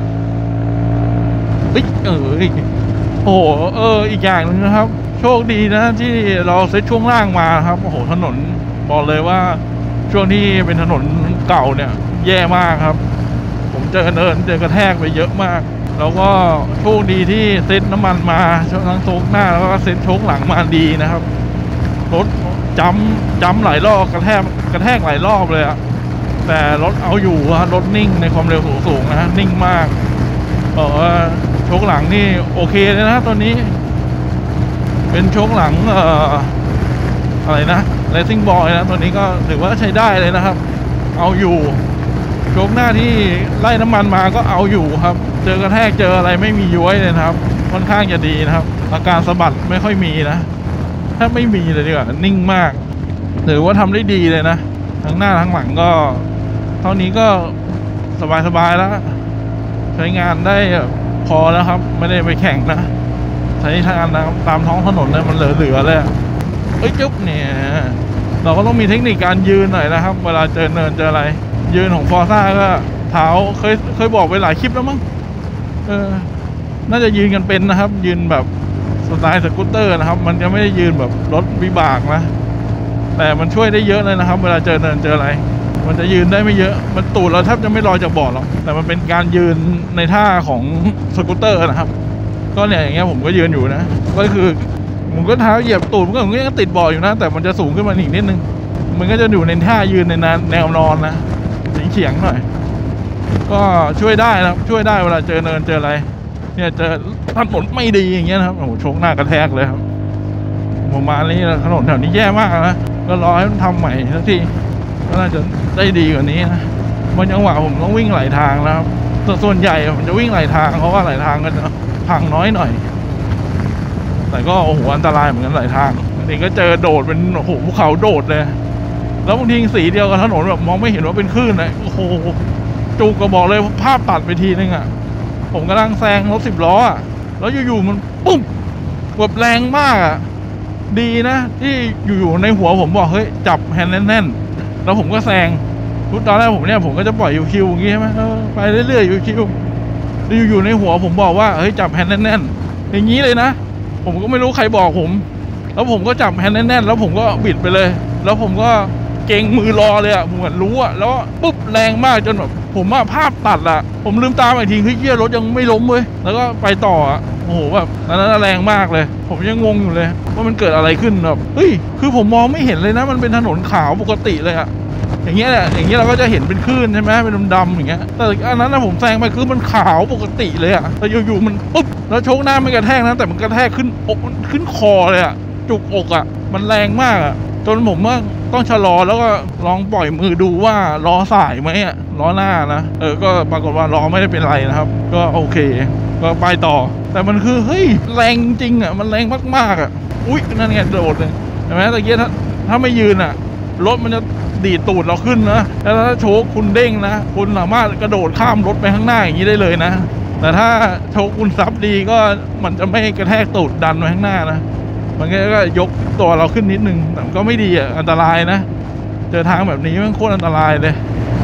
โอ้โหอีกอย่างนึงนะครับโชคดีนะที่เราเซตช่วงล่างมาครับโอ้โหถนนบอกเลยว่าช่วงที่เป็นถนนเก่าเนี่ยแย่มากครับผมเจอกระแทกไปเยอะมากแล้วก็โชคดีที่เซ็ตน้ำมันมาทั้งโชคหน้าแล้วก็เซ็ตโชคหลังมาดีนะครับรถจ้ำหลายรอบกระแทกหลายรอบเลยอะแต่รถเอาอยู่ฮะรถนิ่งในความเร็วสูงนะนิ่งมากโชคหลังนี่โอเคเลยนะตัวนี้เป็นโชคหลังอะไรนะ Racing Boy นะตัวนี้ก็ถือว่าใช้ได้เลยนะครับเอาอยู่โชคหน้าที่ไล่น้ำมันมาก็เอาอยู่ครับเจอกระแทกเจออะไรไม่มีย้วยเลยนะครับค่อนข้างจะดีนะครับอาการสะบัดไม่ค่อยมีนะถ้าไม่มีเลยดีกว่านิ่งมากถือว่าทำได้ดีเลยนะทั้งหน้าทั้งหลังก็เท่านี้ก็สบายแล้วใช้งานได้พอแล้วครับไม่ได้ไปแข่งนะใช้ทางตามท้องถนนเนี่ยมันเหลือเลยจุ๊บเนี่ยเราก็ต้องมีเทคนิคการยืนหน่อยนะครับเวลาเจอเนินเจออะไรยืนของฟอร์ซ่าก็เท้าเคยบอกไปหลายคลิปแล้วมั้งน่าจะยืนกันเป็นนะครับยืนแบบสไตล์สกูตเตอร์นะครับมันจะไม่ได้ยืนแบบรถวิบากนะแต่มันช่วยได้เยอะเลยนะครับเวลาเจอเนินเจออะไรมันจะยืนได้ไม่เยอะมันตูดเราแทบจะไม่ลอยจากเบาะหรอกแต่มันเป็นการยืนในท่าของสกูตเตอร์นะครับก็เนี่ยอย่างเงี้ยผมก็ยืนอยู่นะก็คือผมก็เท้าเหยียบตูดมันก็ยังติดเบาะอยู่นะแต่มันจะสูงขึ้นมาอีกนิดนึงมันก็จะอยู่ในท่ายืนในแนวนอนนะเฉียงหน่อยก็ช่วยได้นะช่วยได้เวลาเจอเนินเจออะไรเนี่ยเจอถนนไม่ดีอย่างเงี้ยนะครับโอ้โหโชกหน้ากระแทกเลยครับประมาณนี้ถนนแถวนี้แย่มากนะก็รอให้มันทำใหม่สักทีก็น่าจะได้ดีกว่านี้นะบางจังหวะผมต้องวิ่งหลายทางนะครับส่วนใหญ่ผมจะวิ่งหลายทางเพราะว่าหลายทางก็จะพังน้อยหน่อยแต่ก็โอ้โหอันตรายเหมือนกันหลายทางนี่ก็เจอโดดเป็นโอ้โหภูเขาโดดเลยแล้วบางทีสีเดียวกับถนนแบบมองไม่เห็นว่าเป็นคลื่นเลยโอ้โหจุกก็บอกเลยภาพตัดไปทีนึงอ่ะผมกำลังแซงรถ10 ล้ออ่ะแล้วอยู่ๆมันปุ๊บแบบแรงมากอ่ะดีนะที่อยู่ๆในหัวผมบอกเฮ้ยจับแฮนด์แน่นๆแล้วผมก็แซงตอนแรกผมก็จะปล่อยอยู่คิวอย่างงี้ใช่ไหมไปเรื่อยๆอยู่คิวอยู่ในหัวผมบอกว่าเฮ้ยจับแฮนด์แน่นๆอย่างนี้เลยนะผมก็ไม่รู้ใครบอกผมแล้วผมก็จับแฮนด์แน่นๆแล้วผมก็บิดไปเลยแล้วผมก็เก่งมือรอเลยอ่ะผมเหมือนรู้อ่ะแล้วปุ๊บแรงมากจนแบบผมภาพตัดอ่ะผมลืมตาอีกทีเฮ้ยเหี้ยรถยังไม่ล้มเว้ยแล้วก็ไปต่ออ่ะโอ้โหแบบนั้นแรงมากเลยผมยังงงอยู่เลยว่ามันเกิดอะไรขึ้นแบบเฮ้ยคือผมมองไม่เห็นเลยนะมันเป็นถนนขาวปกติเลยอ่ะอย่างเงี้ยแหละอย่างเงี้ยเราก็จะเห็นเป็นคลื่นใช่ไหมเป็นดำๆอย่างเงี้ยแต่อันนั้นนะผมแซงไปคือมันขาวปกติเลยอ่ะแต่อยู่ๆมันปุ๊บแล้วโชกหน้าไม่กระแทกนะแต่มันกระแทกขึ้นอกขึ้นคอเลยอ่ะจุกอกอ่ะมันแรงมากอ่ะจนผมว่าต้องชะลอแล้วก็ลองปล่อยมือดูว่าล้อสายไหมอ่ะล้อหน้านะก็ปรากฏว่าล้อไม่ได้เป็นไรนะครับก็โอเคก็ไปต่อแต่มันคือเฮ้ยแรงจริงอ่ะมันแรงมากๆอ่ะอุ๊ยนั่นไงโดดเลยเห็นไหมตะเกียบถ้าไม่ยืนอ่ะรถมันจะดีดตูดเราขึ้นนะแล้วถ้าโชคคุณเด้งนะคุณสามารถกระโดดข้ามรถไปข้างหน้าอย่างนี้ได้เลยนะแต่ถ้าโชคคุณซับดีก็มันจะไม่กระแทกตูดดันไปข้างหน้านะมันก็ยกตัวเราขึ้นนิดนึงแต่ก็ไม่ดีอ่ะอันตรายนะเจอทางแบบนี้มันโคตรอันตรายเลย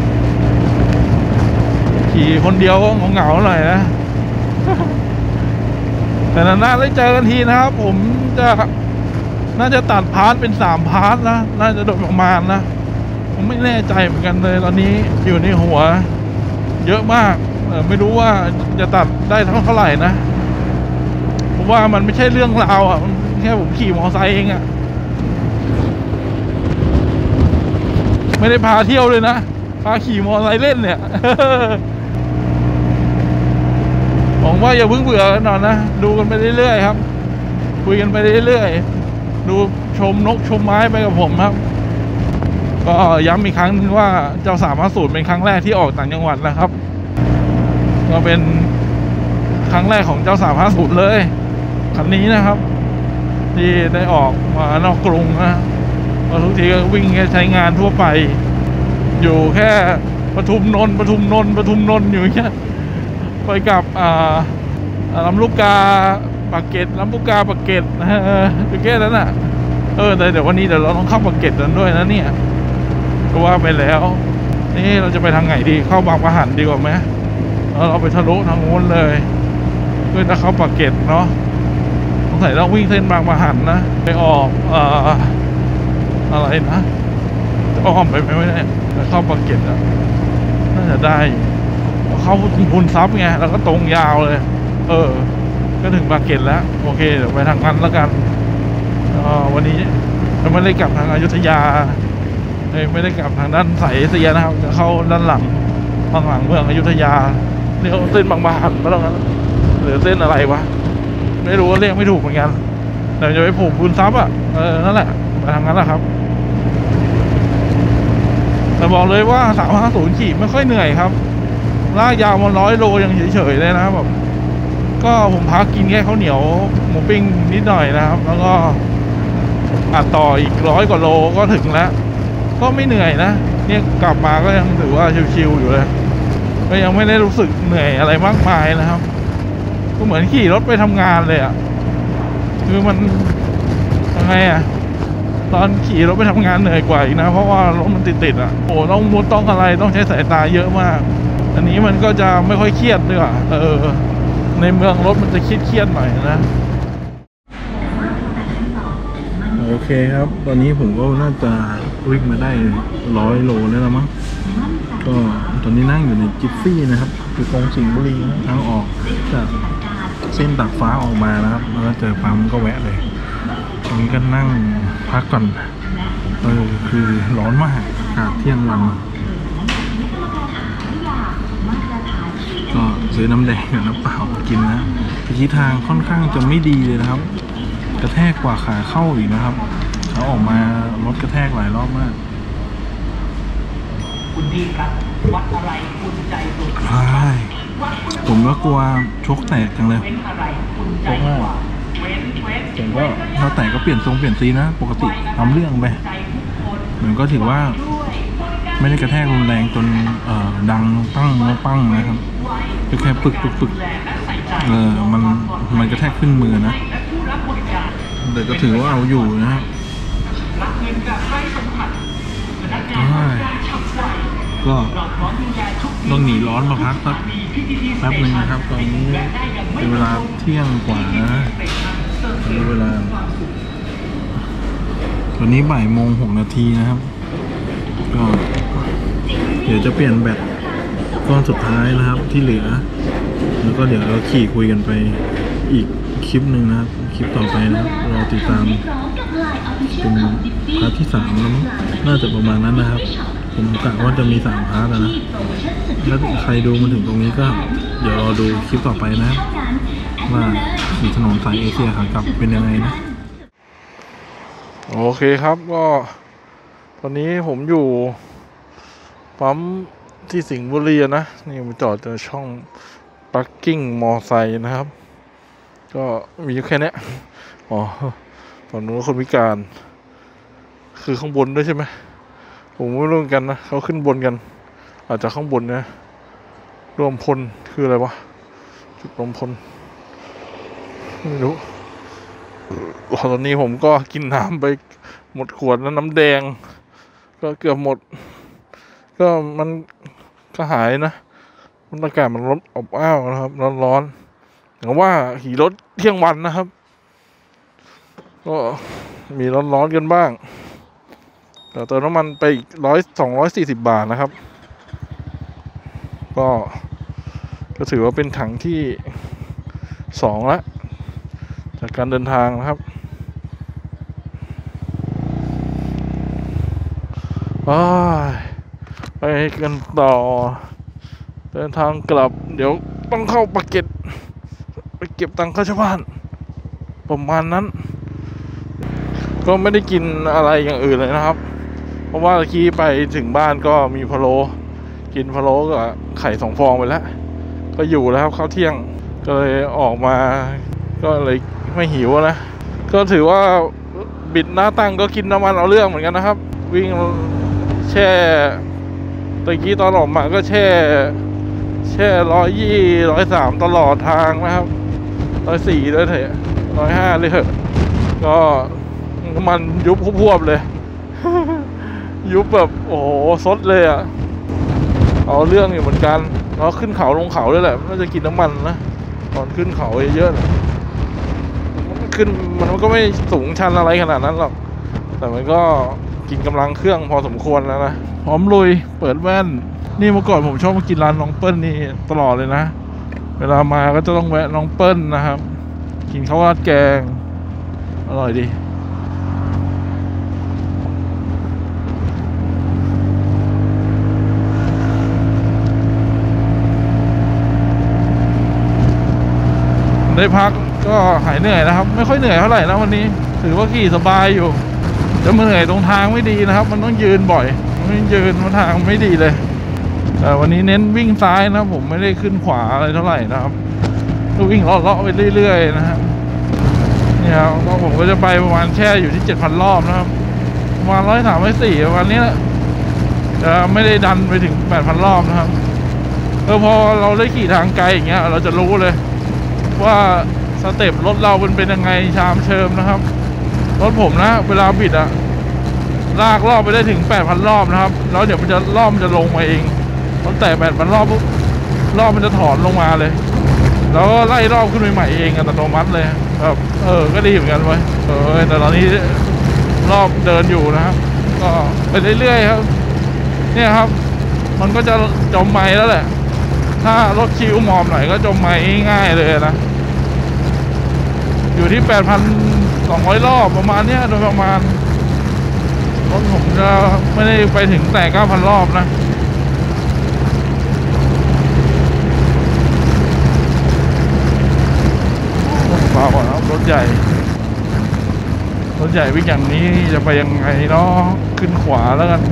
ขี่คนเดียวก็เหงาๆหน่อยนะแต่นานๆได้เจอกันทีนะครับผมน่าจะตัดพาร์ทเป็น3 พาร์ทนะน่าจะโดยประมาณนะผมไม่แน่ใจเหมือนกันเลยตอนนี้อยู่ในหัวเยอะมากไม่รู้ว่าจะตัดได้เท่าไหร่นะผมว่ามันไม่ใช่เรื่องราวอ่ะแค่ผมขี่มอเตอร์ไซค์เองอ่ะไม่ได้พาเที่ยวเลยนะพาขี่มอเตอร์ไซค์เล่นเนี่ยผมว่าอย่าเพิ่งเบื่อกันหน่อยนะดูกันไปเรื่อยๆครับคุยกันไปเรื่อยๆดูชมนกชมไม้ไปกับผมครับก็ย้ำอีกครั้งนึงว่าเจ้า350เป็นครั้งแรกที่ออกต่างจังหวัดนะครับก็เป็นครั้งแรกของเจ้า350เลยคันนี้นะครับที่ได้ออกมานอกกรุงนะทุกทีก็วิ่งแค่ใช้งานทั่วไปอยู่แค่ปทุมนนท์อยู่แค่ไปกับลำลูกกาปากเกร็ดลำลูกกาปากเกร็ดอยู่แค่นั้นน่ะแต่เดี๋ยววันนี้เดี๋ยวเราต้องเข้าปากเกร็ดกันด้วยนะเนี่ยก็ว่าไปแล้วนี่เราจะไปทางไหนดีเข้าบางปะหันดีกว่าไหมเราไปทะลุทางโน้นเลยเพื่อจะเข้าปากเกร็ดเนาะสงสัยต้องวิ่งเส้นบางปะหันนะไปออกอะไรนะจะอ้อมไปไหมไม่ได้จะเข้าปากเกร็ดอ่ะน่าจะได้เข้าพุนซับไงแล้วก็ตรงยาวเลยก็ถึงปากเกร็ดแล้วโอเคเดี๋ยวไปทางนั้นแล้วกันวันนี้จะไม่ได้กลับทางอยุธยาไม่ได้กลับทางด้านสายเอเชียนะครับจะเข้าด้านหลังทางหลังเมืองอยุธยาเรียกเส้นบางปะหันไม่ต้องนั้นหรือเส้นอะไรวะไม่รู้เรียกไม่ถูกเหมือนกันเดี๋ยวจะไปผูกพุนซับนั่นแหละไปทางนั้นแหละครับแต่บอกเลยว่า350ขี่ไม่ค่อยเหนื่อยครับลากยาวมา100 โลยังเฉยๆเลยนะแบบก็ผมพักกินแค่ข้าวเหนียวหมูปิ้งนิดหน่อยนะครับแล้วก็อัดต่ออีก100 กว่าโลก็ถึงแล้วก็ไม่เหนื่อยนะเนี่ยกลับมาก็ยังถือว่าชิวๆอยู่เลยก็ยังไม่ได้รู้สึกเหนื่อยอะไรมากมายนะครับก็เหมือนขี่รถไปทำงานเลยอ่ะคือมันยังไงอ่ะตอนขี่รถไปทำงานเหนื่อยกว่าอีกนะเพราะว่ารถมันติดอ่ะต้องมุดต้องอะไรต้องใช้สายตาเยอะมากอันนี้มันก็จะไม่ค่อยเครียดด้วยอ่ะในเมืองรถมันจะเครียดหน่อยนะโอเคครับตอนนี้ผมก็น่าจะวิ่งมาได้100 โลแล้วมั้งก็ตอนนี้นั่งอยู่ในจิปซี่นะครับอยู่ตรงสิงห์บุรีทางออกจากเส้นตากฟ้าออกมานะครับแล้วก็เจอปั๊มก็แวะเลยตรงนี้ก็นั่งพักก่อนคือร้อนมากอากาศเที่ยงวันก็ซื้อน้ำแดงกับน้ำเปล่ากินนะทิศทางค่อนข้างจะไม่ดีเลยนะครับกระแทกกว่าขาเข้าอีกนะครับเขาออกมารถกระแทกหลายรอบมากคุณพี่ครับวัดอะไรคุณใจสุดผมก็กลัวชกแตกจังเลยเพราะว่าผมก็ถ้าแตกก็เปลี่ยนทรงเปลี่ยนซีนะปกติทำเรื่องไปเหมือนก็ถือว่าไม่ได้กระแทกรุนแรงจนดังปั้งนะครับแค่ปึกมันกระแทกขึ้นมือนะแต่ก็ถือว่าเอาอยู่นะครับก็ต้องหนีร้อนมาพักสักแป๊บหนึ่งนะครับตอนนี้เป็นเวลาเที่ยงกว่านะเวลาตอนนี้13:06 นาทีนะครับก็เดี๋ยวจะเปลี่ยนแบตก้อนสุดท้ายนะครับที่เหลือแล้วก็เดี๋ยวเราขี่คุยกันไปอีกคลิปหนึ่งนะครับคลิปต่อไปนะครับรอติดตามเป็นพาร์ทที่3แล้วน่าจะประมาณนั้นนะครับผมกะว่าจะมี3 พาร์ทนะแล้วใครดูมาถึงตรงนี้ก็เดี๋ยวรอดูคลิปต่อไปนะว่าขี่ถนนสายเอเชียขากลับเป็นยังไงนะโอเคครับก็ตอนนี้ผมอยู่ปั๊มที่สิงห์บุรีนะนี่มาจอดในช่องพาร์กิ้งมอไซค์นะครับก็มีแค่นี้ฝั่งนู้นคนพิการคือข้างบนด้วยใช่ไหมผมไม่รู้กันนะเขาขึ้นบนกันอาจจะข้างบนนะรวมพลคืออะไรวะจุดรวมพลไม่รู้ตอนนี้ผมก็กินน้ำไปหมดขวดแล้วน้ำแดงก็เกือบหมดก็มันก็หายนะอากาศมันร้อนอบอ้าวนะครับร้อนแต่ว่าขี่รถเที่ยงวันนะครับก็มีร้อนกันบ้างแต่เติมน้ำมันไปอีก240 บาทนะครับก็ถือว่าเป็นถังที่2แล้วจากการเดินทางนะครับไปกันต่อเดินทางกลับเดี๋ยวต้องเข้าปากเกร็ดไปเก็บตังค่าเช่าบ้านประมาณนั้นก็ไม่ได้กินอะไรอย่างอื่นเลยนะครับเพราะว่าเมื่อกี้ไปถึงบ้านก็มีพะโล้กินพะโล้กับไข่2 ฟองไปแล้วก็อยู่แล้วครับข้าวเที่ยงก็เลยออกมาก็เลยไม่หิวนะก็ถือว่าบิดหน้าตั้งก็กินน้ำมันเอาเรื่องเหมือนกันนะครับวิ่งแช่ตะกี้ตอนออกมาก็แช่120 130ตลอดทางนะครับ140ด้วยเถอะ150เลยเถอะก็น้ำมันยุบพวบเลย ยุบแบบโอ้โหซดเลยอ่ะเอาเรื่องอยู่เหมือนกันเราขึ้นเขาลงเขาด้วยแหละน่าจะกินน้ำมันนะตอนขึ้นเขาเยอะๆขึ้นมันก็ไม่สูงชันอะไรขนาดนั้นหรอกแต่มันก็กินกำลังเครื่องพอสมควรแล้วนะพร้อมลุยเปิดแว่นนี่เมื่อก่อนผมชอบมากินร้านน้องเปิ้ลนี่ตลอดเลยนะเวลามาก็จะต้องแวะน้องเปิ้ลนะครับกินข้าวราดแกงอร่อยดีได้พักก็หายเหนื่อยนะครับไม่ค่อยเหนื่อยเท่าไหร่นะวันนี้ถือว่าขี่สบายอยู่จะเหนื่อยตรงทางไม่ดีนะครับมันต้องยืนบ่อยมันยืนทางไม่ดีเลยแต่วันนี้เน้นวิ่งซ้ายนะผมไม่ได้ขึ้นขวาอะไรเท่าไหร่นะครับก็วิ่งเลาะๆไปเรื่อยๆนะครับเนี่ยผมก็จะไปประมาณแค่อยู่ที่ 7,000 รอบนะครับประมาณ103-104ประมาณนี้แหละจะไม่ได้ดันไปถึง 8,000 รอบนะครับพอเราได้ขี่ทางไกลอย่างเงี้ยเราจะรู้เลยว่าสเต็ปรถเราเป็นยังไงชามเชิมนะครับรถผมนะเวลาบิดอะลากรอบไปได้ถึง 8,000 รอบนะครับแล้วเดี๋ยวมันจะลงมาเองพอแต่ 8,000 รอบปุ๊บรอบมันจะถอนลงมาเลยแล้วก็ไล่รอบขึ้นใหม่ๆเองอัตโนมัติเลยแบบก็ดีเหมือนกันเว้ยแต่ตอนนี้รอบเดินอยู่นะครับก็ไปเรื่อยๆครับเนี่ยครับมันก็จะจมไม้แล้วแหละถ้ารถคิวมอมหน่อยก็จมไม้ง่ายเลยนะอยู่ที่ 8,200 รอบประมาณเนี้ยโดยประมาณรถผมจะไม่ได้ไปถึงแต่ 9,000 รอบนะเบาๆครับรถใหญ่วิ่งอย่างนี้จะไปยังไงเนาะขึ้นขวาแล้วกัน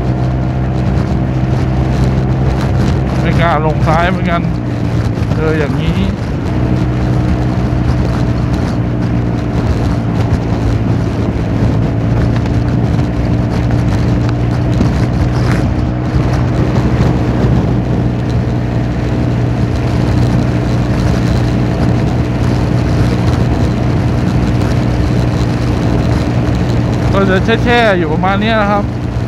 ไม่กล้าลงซ้ายเหมือนกันอย่างนี้ก็จะแช่ๆอยู่ประมาณนี้นะครับ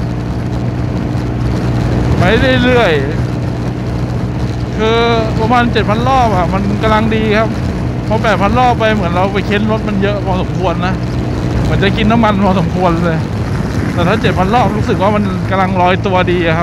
ไปเรื่อยๆคือประมาณ 7,000 รอบอ่ะมันกำลังดีครับพอ 8,000 รอบไปเหมือนเราไปเค้นรถมันเยอะพอสมควรนะเหมือนจะกินน้ำมันพอสมควรเลยแต่ถ้า 7,000 รอบรู้สึกว่ามันกำลังลอยตัวดีครับ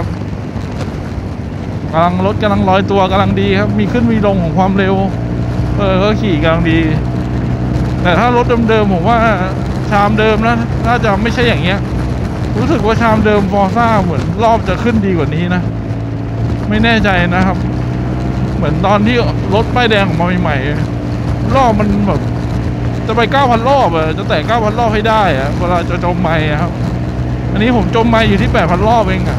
รถกำลังลอยตัวกำลังดีครับมีขึ้นมีลงของความเร็วก็ขี่กำลังดีแต่ถ้ารถเดิมๆผมว่าชามเดิมนะน่าจะไม่ใช่อย่างเงี้ยรู้สึกว่าชามเดิมฟอร์ซ่าเหมือนรอบจะขึ้นดีกว่านี้นะไม่แน่ใจนะครับเหมือนตอนที่รถป้ายแดงออกมาใหม่ๆรอบมันแบบจะไป 9,000 รอบจะแตะ 9,000 รอบให้ได้เวลาจะจมไมค์ครับอันนี้ผมจมไมค์อยู่ที่ 8,000 รอบเอง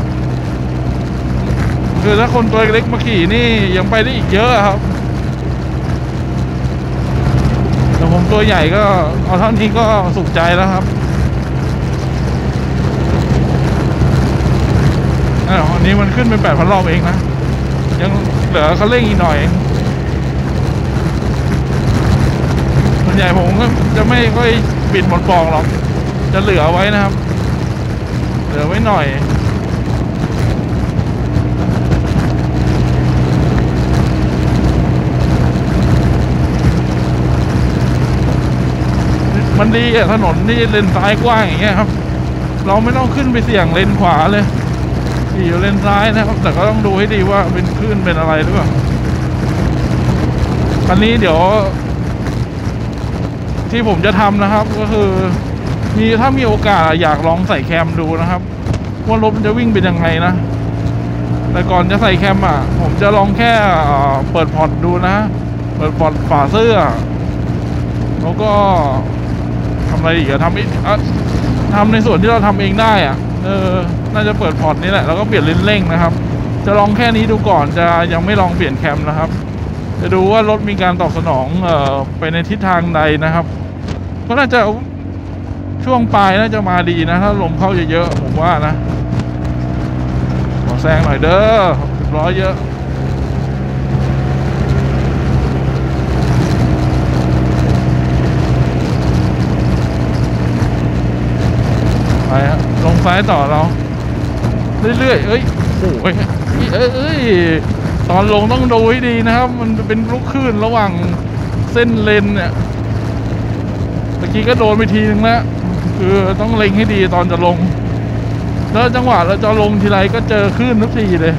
คือถ้าคนตัวเล็กมาขี่นี่ยังไปได้อีกเยอะครับแต่ผมตัวใหญ่ก็เอาเท่านี้ก็สุขใจแล้วครับอันนี้มันขึ้นเป็น 8,000 รอบเองนะยังเหลือเขาเร่งอีกหน่อยส่วนใหญ่ผมก็จะไม่ค่อยปิดหมดปองหรอกจะเหลือไว้นะครับเหลือไว้หน่อยมันดีถนนนี่เลนซ้ายกว้างอย่างเงี้ยครับเราไม่ต้องขึ้นไปเสี่ยงเลนขวาเลยอยู่เลนซ้ายนะครับแต่ก็ต้องดูให้ดีว่าเป็นคลื่นเป็นอะไรหรือเปล่าคันนี้เดี๋ยวที่ผมจะทำนะครับก็คือถ้ามีโอกาสอยากลองใส่แคมดูนะครับว่ารถมันจะวิ่งเป็นยังไงนะแต่ก่อนจะใส่แคมผมจะลองแค่เปิดพอร์ตดูนะเปิดพอร์ตฝาเสื้อแล้วก็ทำอะไรอีกทำในส่วนที่เราทำเองได้น่าจะเปิดพอร์ตนี้แหละแล้วก็เปลี่ยนเลนเร่งนะครับจะลองแค่นี้ดูก่อนจะยังไม่ลองเปลี่ยนแคมนะครับจะดูว่ารถมีการตอบสนองไปในทิศทางใดนะครับก็น่าจะช่วงปลายน่าจะมาดีนะถ้าลมเข้าเยอะๆผมว่านะขอแซงหน่อยเด้อร้อยเยอะไปฮะลงซ้ายต่อเราเรื่อยๆเอ้ยโอ้ยเอ้ยตอนลงต้องดูให้ดีนะครับมันเป็นลูกคลื่นระหว่างเส้นเลนเนี่ยเมื่อกี้ก็โดนไปทีนึงแล้วคือต้องเล็งให้ดีตอนจะลงแล้วจังหวะเราจะลงทีไรก็เจอคลื่นทุกทีเลย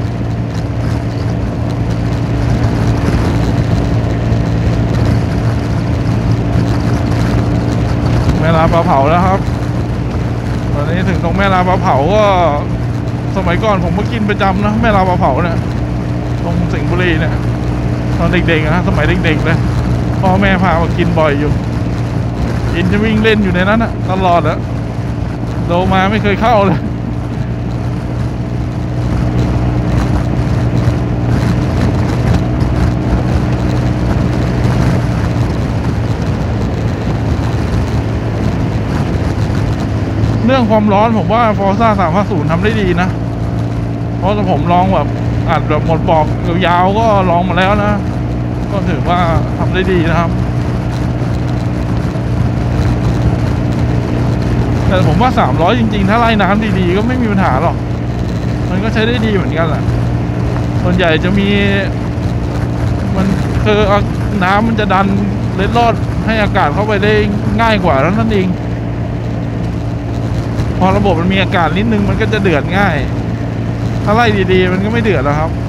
แม่ลาปลาเผาแล้วครับตอนนี้ถึงตรงแม่ลาปลาเผาก็สมัยก่อนผมก็กินประจำนะแม่ลาปลาเผาเนี่ยตรงสิงห์บุรีเนี่ยตอนเด็กๆนะสมัยเด็กๆเลยพ่อแม่พามากินบ่อยอยู่อินจะวิ่งเล่นอยู่ในนั้นนะตลอดอะโดมาไม่เคยเข้าเลยเรื่องความร้อนผมว่า Forza 350ทำได้ดีนะเพราะผมลองแบบอัดแบบหมดบอกยาวๆก็ลองมาแล้วนะก็ถือว่าทำได้ดีนะครับแต่ผมว่า300จริงๆถ้าไล่น้ำดีๆก็ไม่มีปัญหาหรอกมันก็ใช้ได้ดีเหมือนกันแหละส่วนใหญ่จะมีมันคือน้ำมันจะดันเล็ดลอดให้อากาศเข้าไปได้ง่ายกว่าแล้วนั่นเองพอระบบมันมีอากาศนิดนึงมันก็จะเดือดง่ายถ้าไล่ดีๆมันก็ไม่เดือดแล้วครับ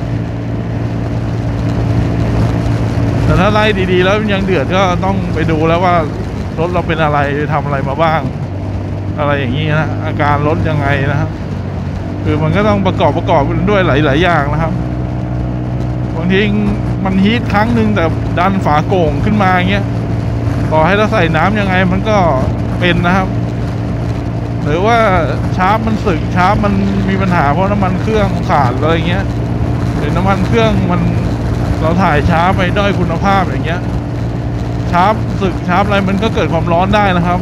แต่ถ้าไล่ดีๆแล้วมันยังเดือดก็ต้องไปดูแล้วว่ารถเราเป็นอะไรทำอะไรมาบ้างอะไรอย่างนี้นะอาการรถยังไงนะครับคือมันก็ต้องประกอบด้วยหลายๆอย่างนะครับบางทีมันฮีทครั้งหนึ่งแต่ดันฝาโก่งขึ้นมาอย่างเงี้ยต่อให้เราใส่น้ำยังไงมันก็เป็นนะครับหรือว่าชาร์ปมันสึกชาร์ปมันมีปัญหาเพราะน้ำมันเครื่องขาดอะไรเงี้ยหรือน้ำมันเครื่องมันเราถ่ายช้าไปด้อยคุณภาพอย่างเงี้ยชาร์ปสึกชาร์ปอะไรมันก็เกิดความร้อนได้นะครับ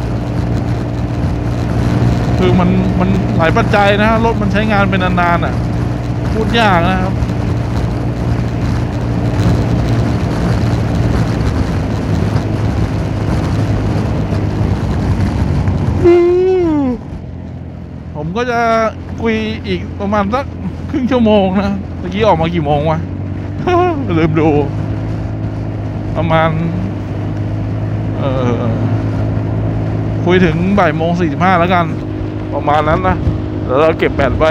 คือมันหลายปัจจัยนะรถมันใช้งานเป็นนานๆอ่ะพูดยากนะครับผมก็จะคุยอีกประมาณสักครึ่งชั่วโมงนะเมื่อกี้ออกมากี่โมงวะ ลืมดูประมาณคุยถึงบ่ายโมง45แล้วกันประมาณนั้นนะเดี๋ยวเราเก็บแบตไว้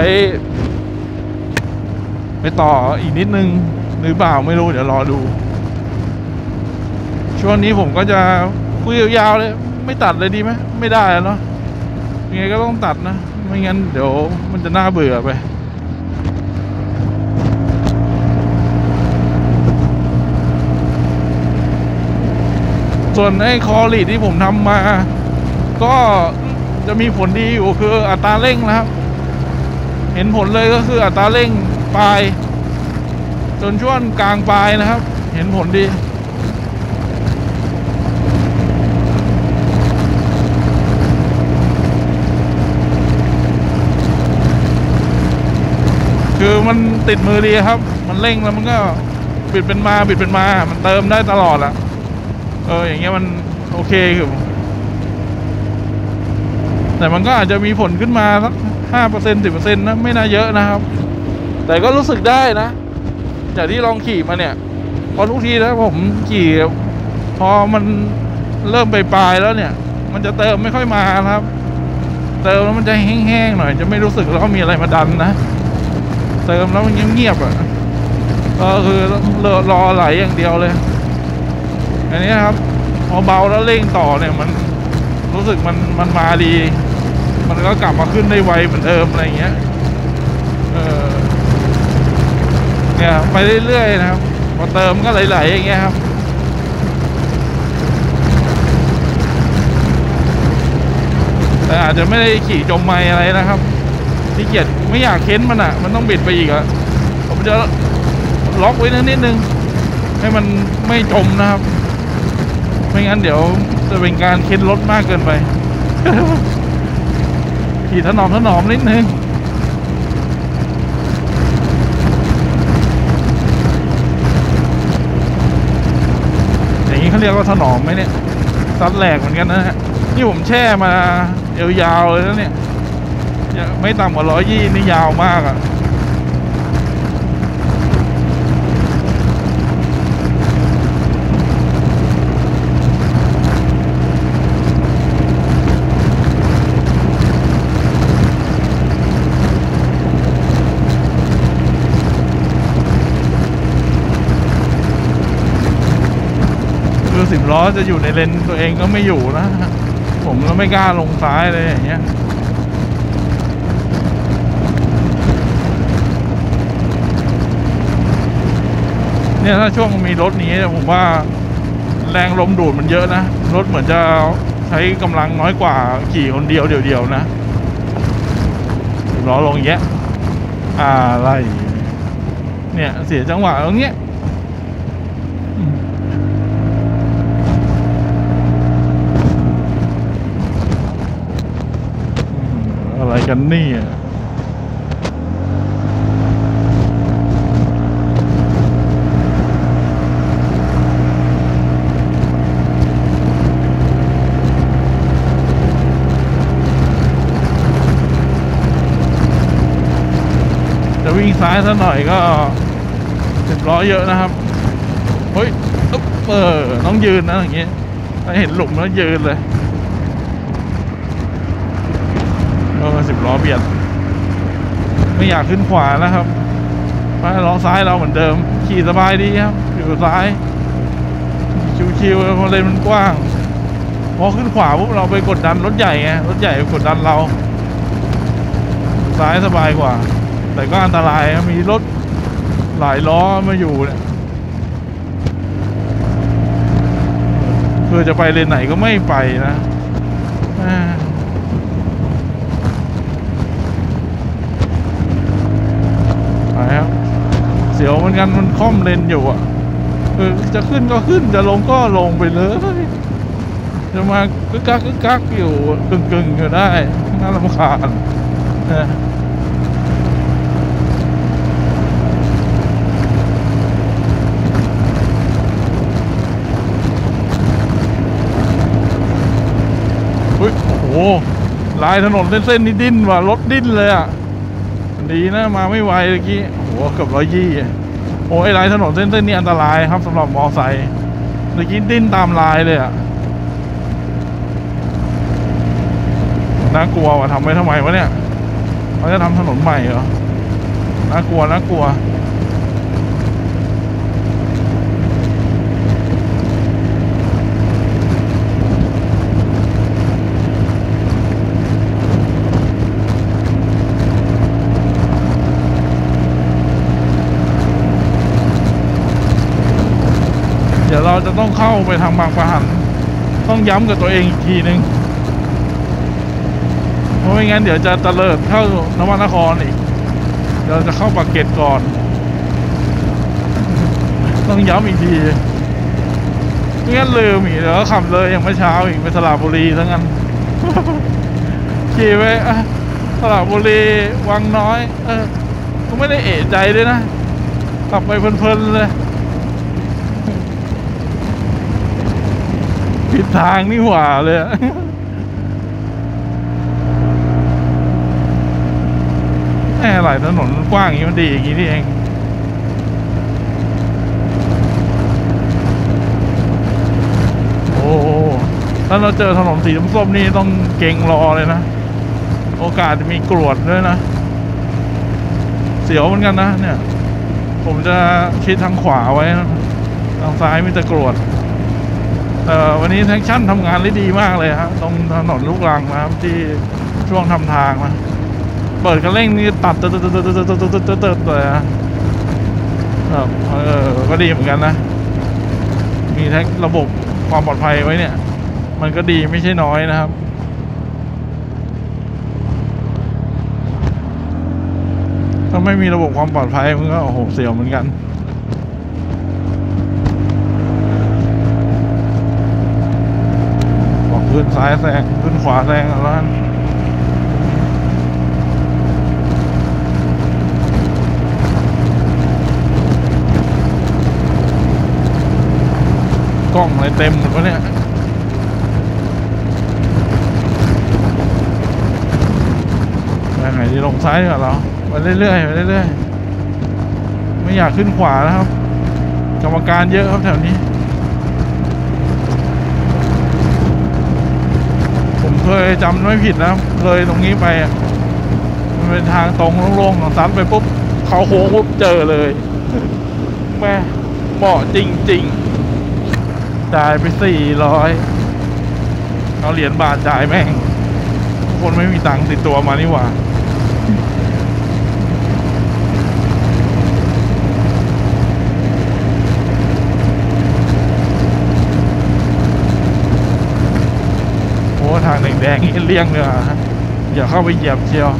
ไปต่ออีกนิดนึงหรือเปล่าไม่รู้เดี๋ยวรอดูช่วงนี้ผมก็จะคุยยาวๆเลยไม่ตัดเลยดีไหมไม่ได้เนาะยังไงก็ต้องตัดนะไม่งั้นเดี๋ยวมันจะน่าเบื่อไปส่วนไอ้คอลีดที่ผมทำมาก็จะมีผลดีอยู่คืออัตราเร่งนะครับเห็นผลเลยก็คืออัตราเร่งปลายจนช่วงกลางปลายนะครับเห็นผลดีคือมันติดมือดีครับมันเร่งแล้วมันก็บิดเป็นมามันเติมได้ตลอดอะอย่างเงี้ยมันโอเคคือแต่มันก็อาจจะมีผลขึ้นมาสัก 5% 10% นะไม่น่าเยอะนะครับแต่ก็รู้สึกได้นะจากที่ลองขี่มาเนี่ยพอทุกทีนะผมขี่พอมันเริ่มไปปลายแล้วเนี่ยมันจะเติมไม่ค่อยมาครับเติมแล้วมันจะแห้งๆหน่อยจะไม่รู้สึกแล้วมีอะไรมาดันนะเติมแล้วมันเงียบๆอ่ะก็คือรอไหลอย่างเดียวเลยอันนี้ครับพอเบาแล้วเร่งต่อเนี่ยมันรู้สึกมันมาดีมันก็กลับมาขึ้นได้ไวเหมือนเดิมอะไรเงี้ยเนี่ยไปเรื่อยๆนะครับพอเติมก็ไหลๆอย่างเงี้ยครับแต่อาจจะไม่ได้ขี่จมไม้อะไรนะครับที่เกียจไม่อยากเค้นมันอ่ะมันต้องบิดไปอีกอ่ะผมจะล็อกไว้นิดนึงให้มันไม่จมนะครับไม่งั้นเดี๋ยวจะเป็นการเค้นรถมากเกินไป ขี่ถนอมนิดนึงอย่างนี้เขาเรียกว่าถนอมไหมเนี่ยซัดแหลกเหมือนกันนะฮะนี่ผมแช่มายาวๆเลยนะเนี่ยไม่ต่ำกว่า120นี่ยาวมากอ่ะคือ10 ล้อจะอยู่ในเลนตัวเองก็ไม่อยู่นะผมก็ไม่กล้าลงซ้ายเลยอย่างเงี้ยเนี่ยถ้าช่วงมีรถนี้ผมว่าแรงลมดูดมันเยอะนะรถเหมือนจะใช้กำลังน้อยกว่าขี่คนเดียวนะ10 ล้อลงอย่างเงี้ยอะไรเนี่ยเสียจังหวะตรงเงี้ยอะไรกันนี่จะวิ่งซ้ายซะหน่อยก็10 ล้อเยอะนะครับเฮ้ยต้องยืนนะอย่างเงี้ยถ้าเห็นหลุมแล้วยืนเลย10 ล้อเบียดไม่อยากขึ้นขวาแล้วครับไปล้อซ้ายเราเหมือนเดิมขี่สบายดีครับอยู่ซ้ายชิวๆเพราะเลนมันกว้างพอขึ้นขวาปุ๊บเราไปกดดันรถใหญ่ไงรถใหญ่กดดันเราซ้ายสบายกว่าแต่ก็อันตรายมีรถหลายล้อมาอยู่เนี่ยคือจะไปเลนไหนก็ไม่ไปนะครับเสียวเหมือนกันมันค่อมเลนอยู่อ่ะจะขึ้นก็ขึ้นจะลงก็ลงไปเลยจะมากึกกักอยู่กึ่งอยู่ได้น่ารำคาญโอ้โหลายถนนเส้นนี้ดิ้นว่ะรถดิ้นเลยอ่ะดีนะมาไม่ไวเมื่อกี้โอ้โหเกือบ120โอ้ยลายถนนเส้นนี้อันตรายครับสำหรับมอไซค์เมื่อกี้ดิ้นตามลายเลยอ่ะน่ากลัวว่ะทำไว้ทำไมวะเนี่ยเขาจะทำถนนใหม่เหรอน่ากลัวเดี๋ยวเราจะต้องเข้าไปทางบางปะหันต้องย้ำกับตัวเองอีกทีนึงเพราะไม่งั้นเดี๋ยวจะตะเลิดเข้านวนครอีกเราจะเข้าปากเกร็ดก่อนต้องย้ำอีกทีไม่งั้นลืมอีกเดี๋ยวขับเลยอย่างเมื่อเช้าอีกไปสระบุรีทั้งนั้นขี่ไปสระบุรีวังน้อยก็ไม่ได้เอะใจด้วยนะขับไปเพลินๆเลยผิดทางนี่หว่าเลยไหลถนนกว้างอย่างนี้มันดีอย่างนี้นี่เองโอ้ถ้าเราเจอถนนสีส้มๆนี่ต้องเก่งรอเลยนะโอกาสจะมีกรวดด้วยนะเสียวเหมือนกันนะเนี่ยผมจะชิดทางขวาไว้นะทางซ้ายมีแต่กรวดวันนี้แท็กชั่นทำงานได้ดีมากเลยครับตรงถนนลูกรังนะครับที่ช่วงทำทางนะเปิดคันเร่งนี่ตัดเลยนะครับก็ดีเหมือนกันนะมีแท็กระบบความปลอดภัยไว้เนี่ยมันก็ดีไม่ใช่น้อยนะครับถ้าไม่มีระบบความปลอดภัยมันก็โอ้โหเสียวเหมือนกันขึ้นซ้ายแซงขึ้นขวาแซงแล้วกล้องอะไรเต็มหมดวะเนี่ยองซ้ายดีกว่าเราไปเรื่อยๆไปเรื่อยๆไม่อยากขึ้นขวานะครับกรรมการเยอะครับแถวนี้ผมเคยจำไม่ผิดนะเลยตรงนี้ไปมันเป็นทางตรงโล่งๆของซัดไปปุ๊บเขาโค้งปุ๊บเจอเลยแม่เหมาะจริงๆจ่ายไป400เอาเหรียญบาทจ่ายแม่งคนไม่มีตังค์ติดตัวมานี่หว่าโอ้ทางแดงๆนี่เลี่ยงเลยอ่ะอย่าเข้าไปเหยียบเชียว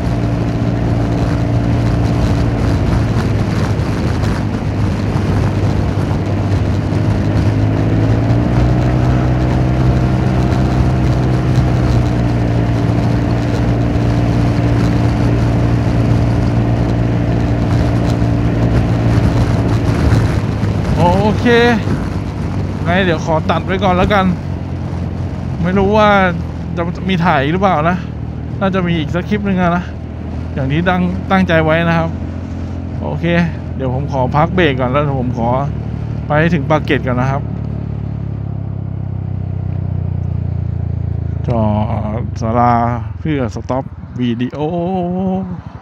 โอเคไงเดี๋ยวขอตัดไว้ก่อนแล้วกันไม่รู้ว่าจะมีถ่ายหรือเปล่านะน่าจะมีอีกสักคลิปนึงนะอย่างนี้ตั้งใจไว้นะครับโอเคเดี๋ยวผมขอพักเบรกก่อนแล้วผมขอไปถึงปากเกร็ดก่อนนะครับจอดศาลาเพื่อสต็อปวิดีโอ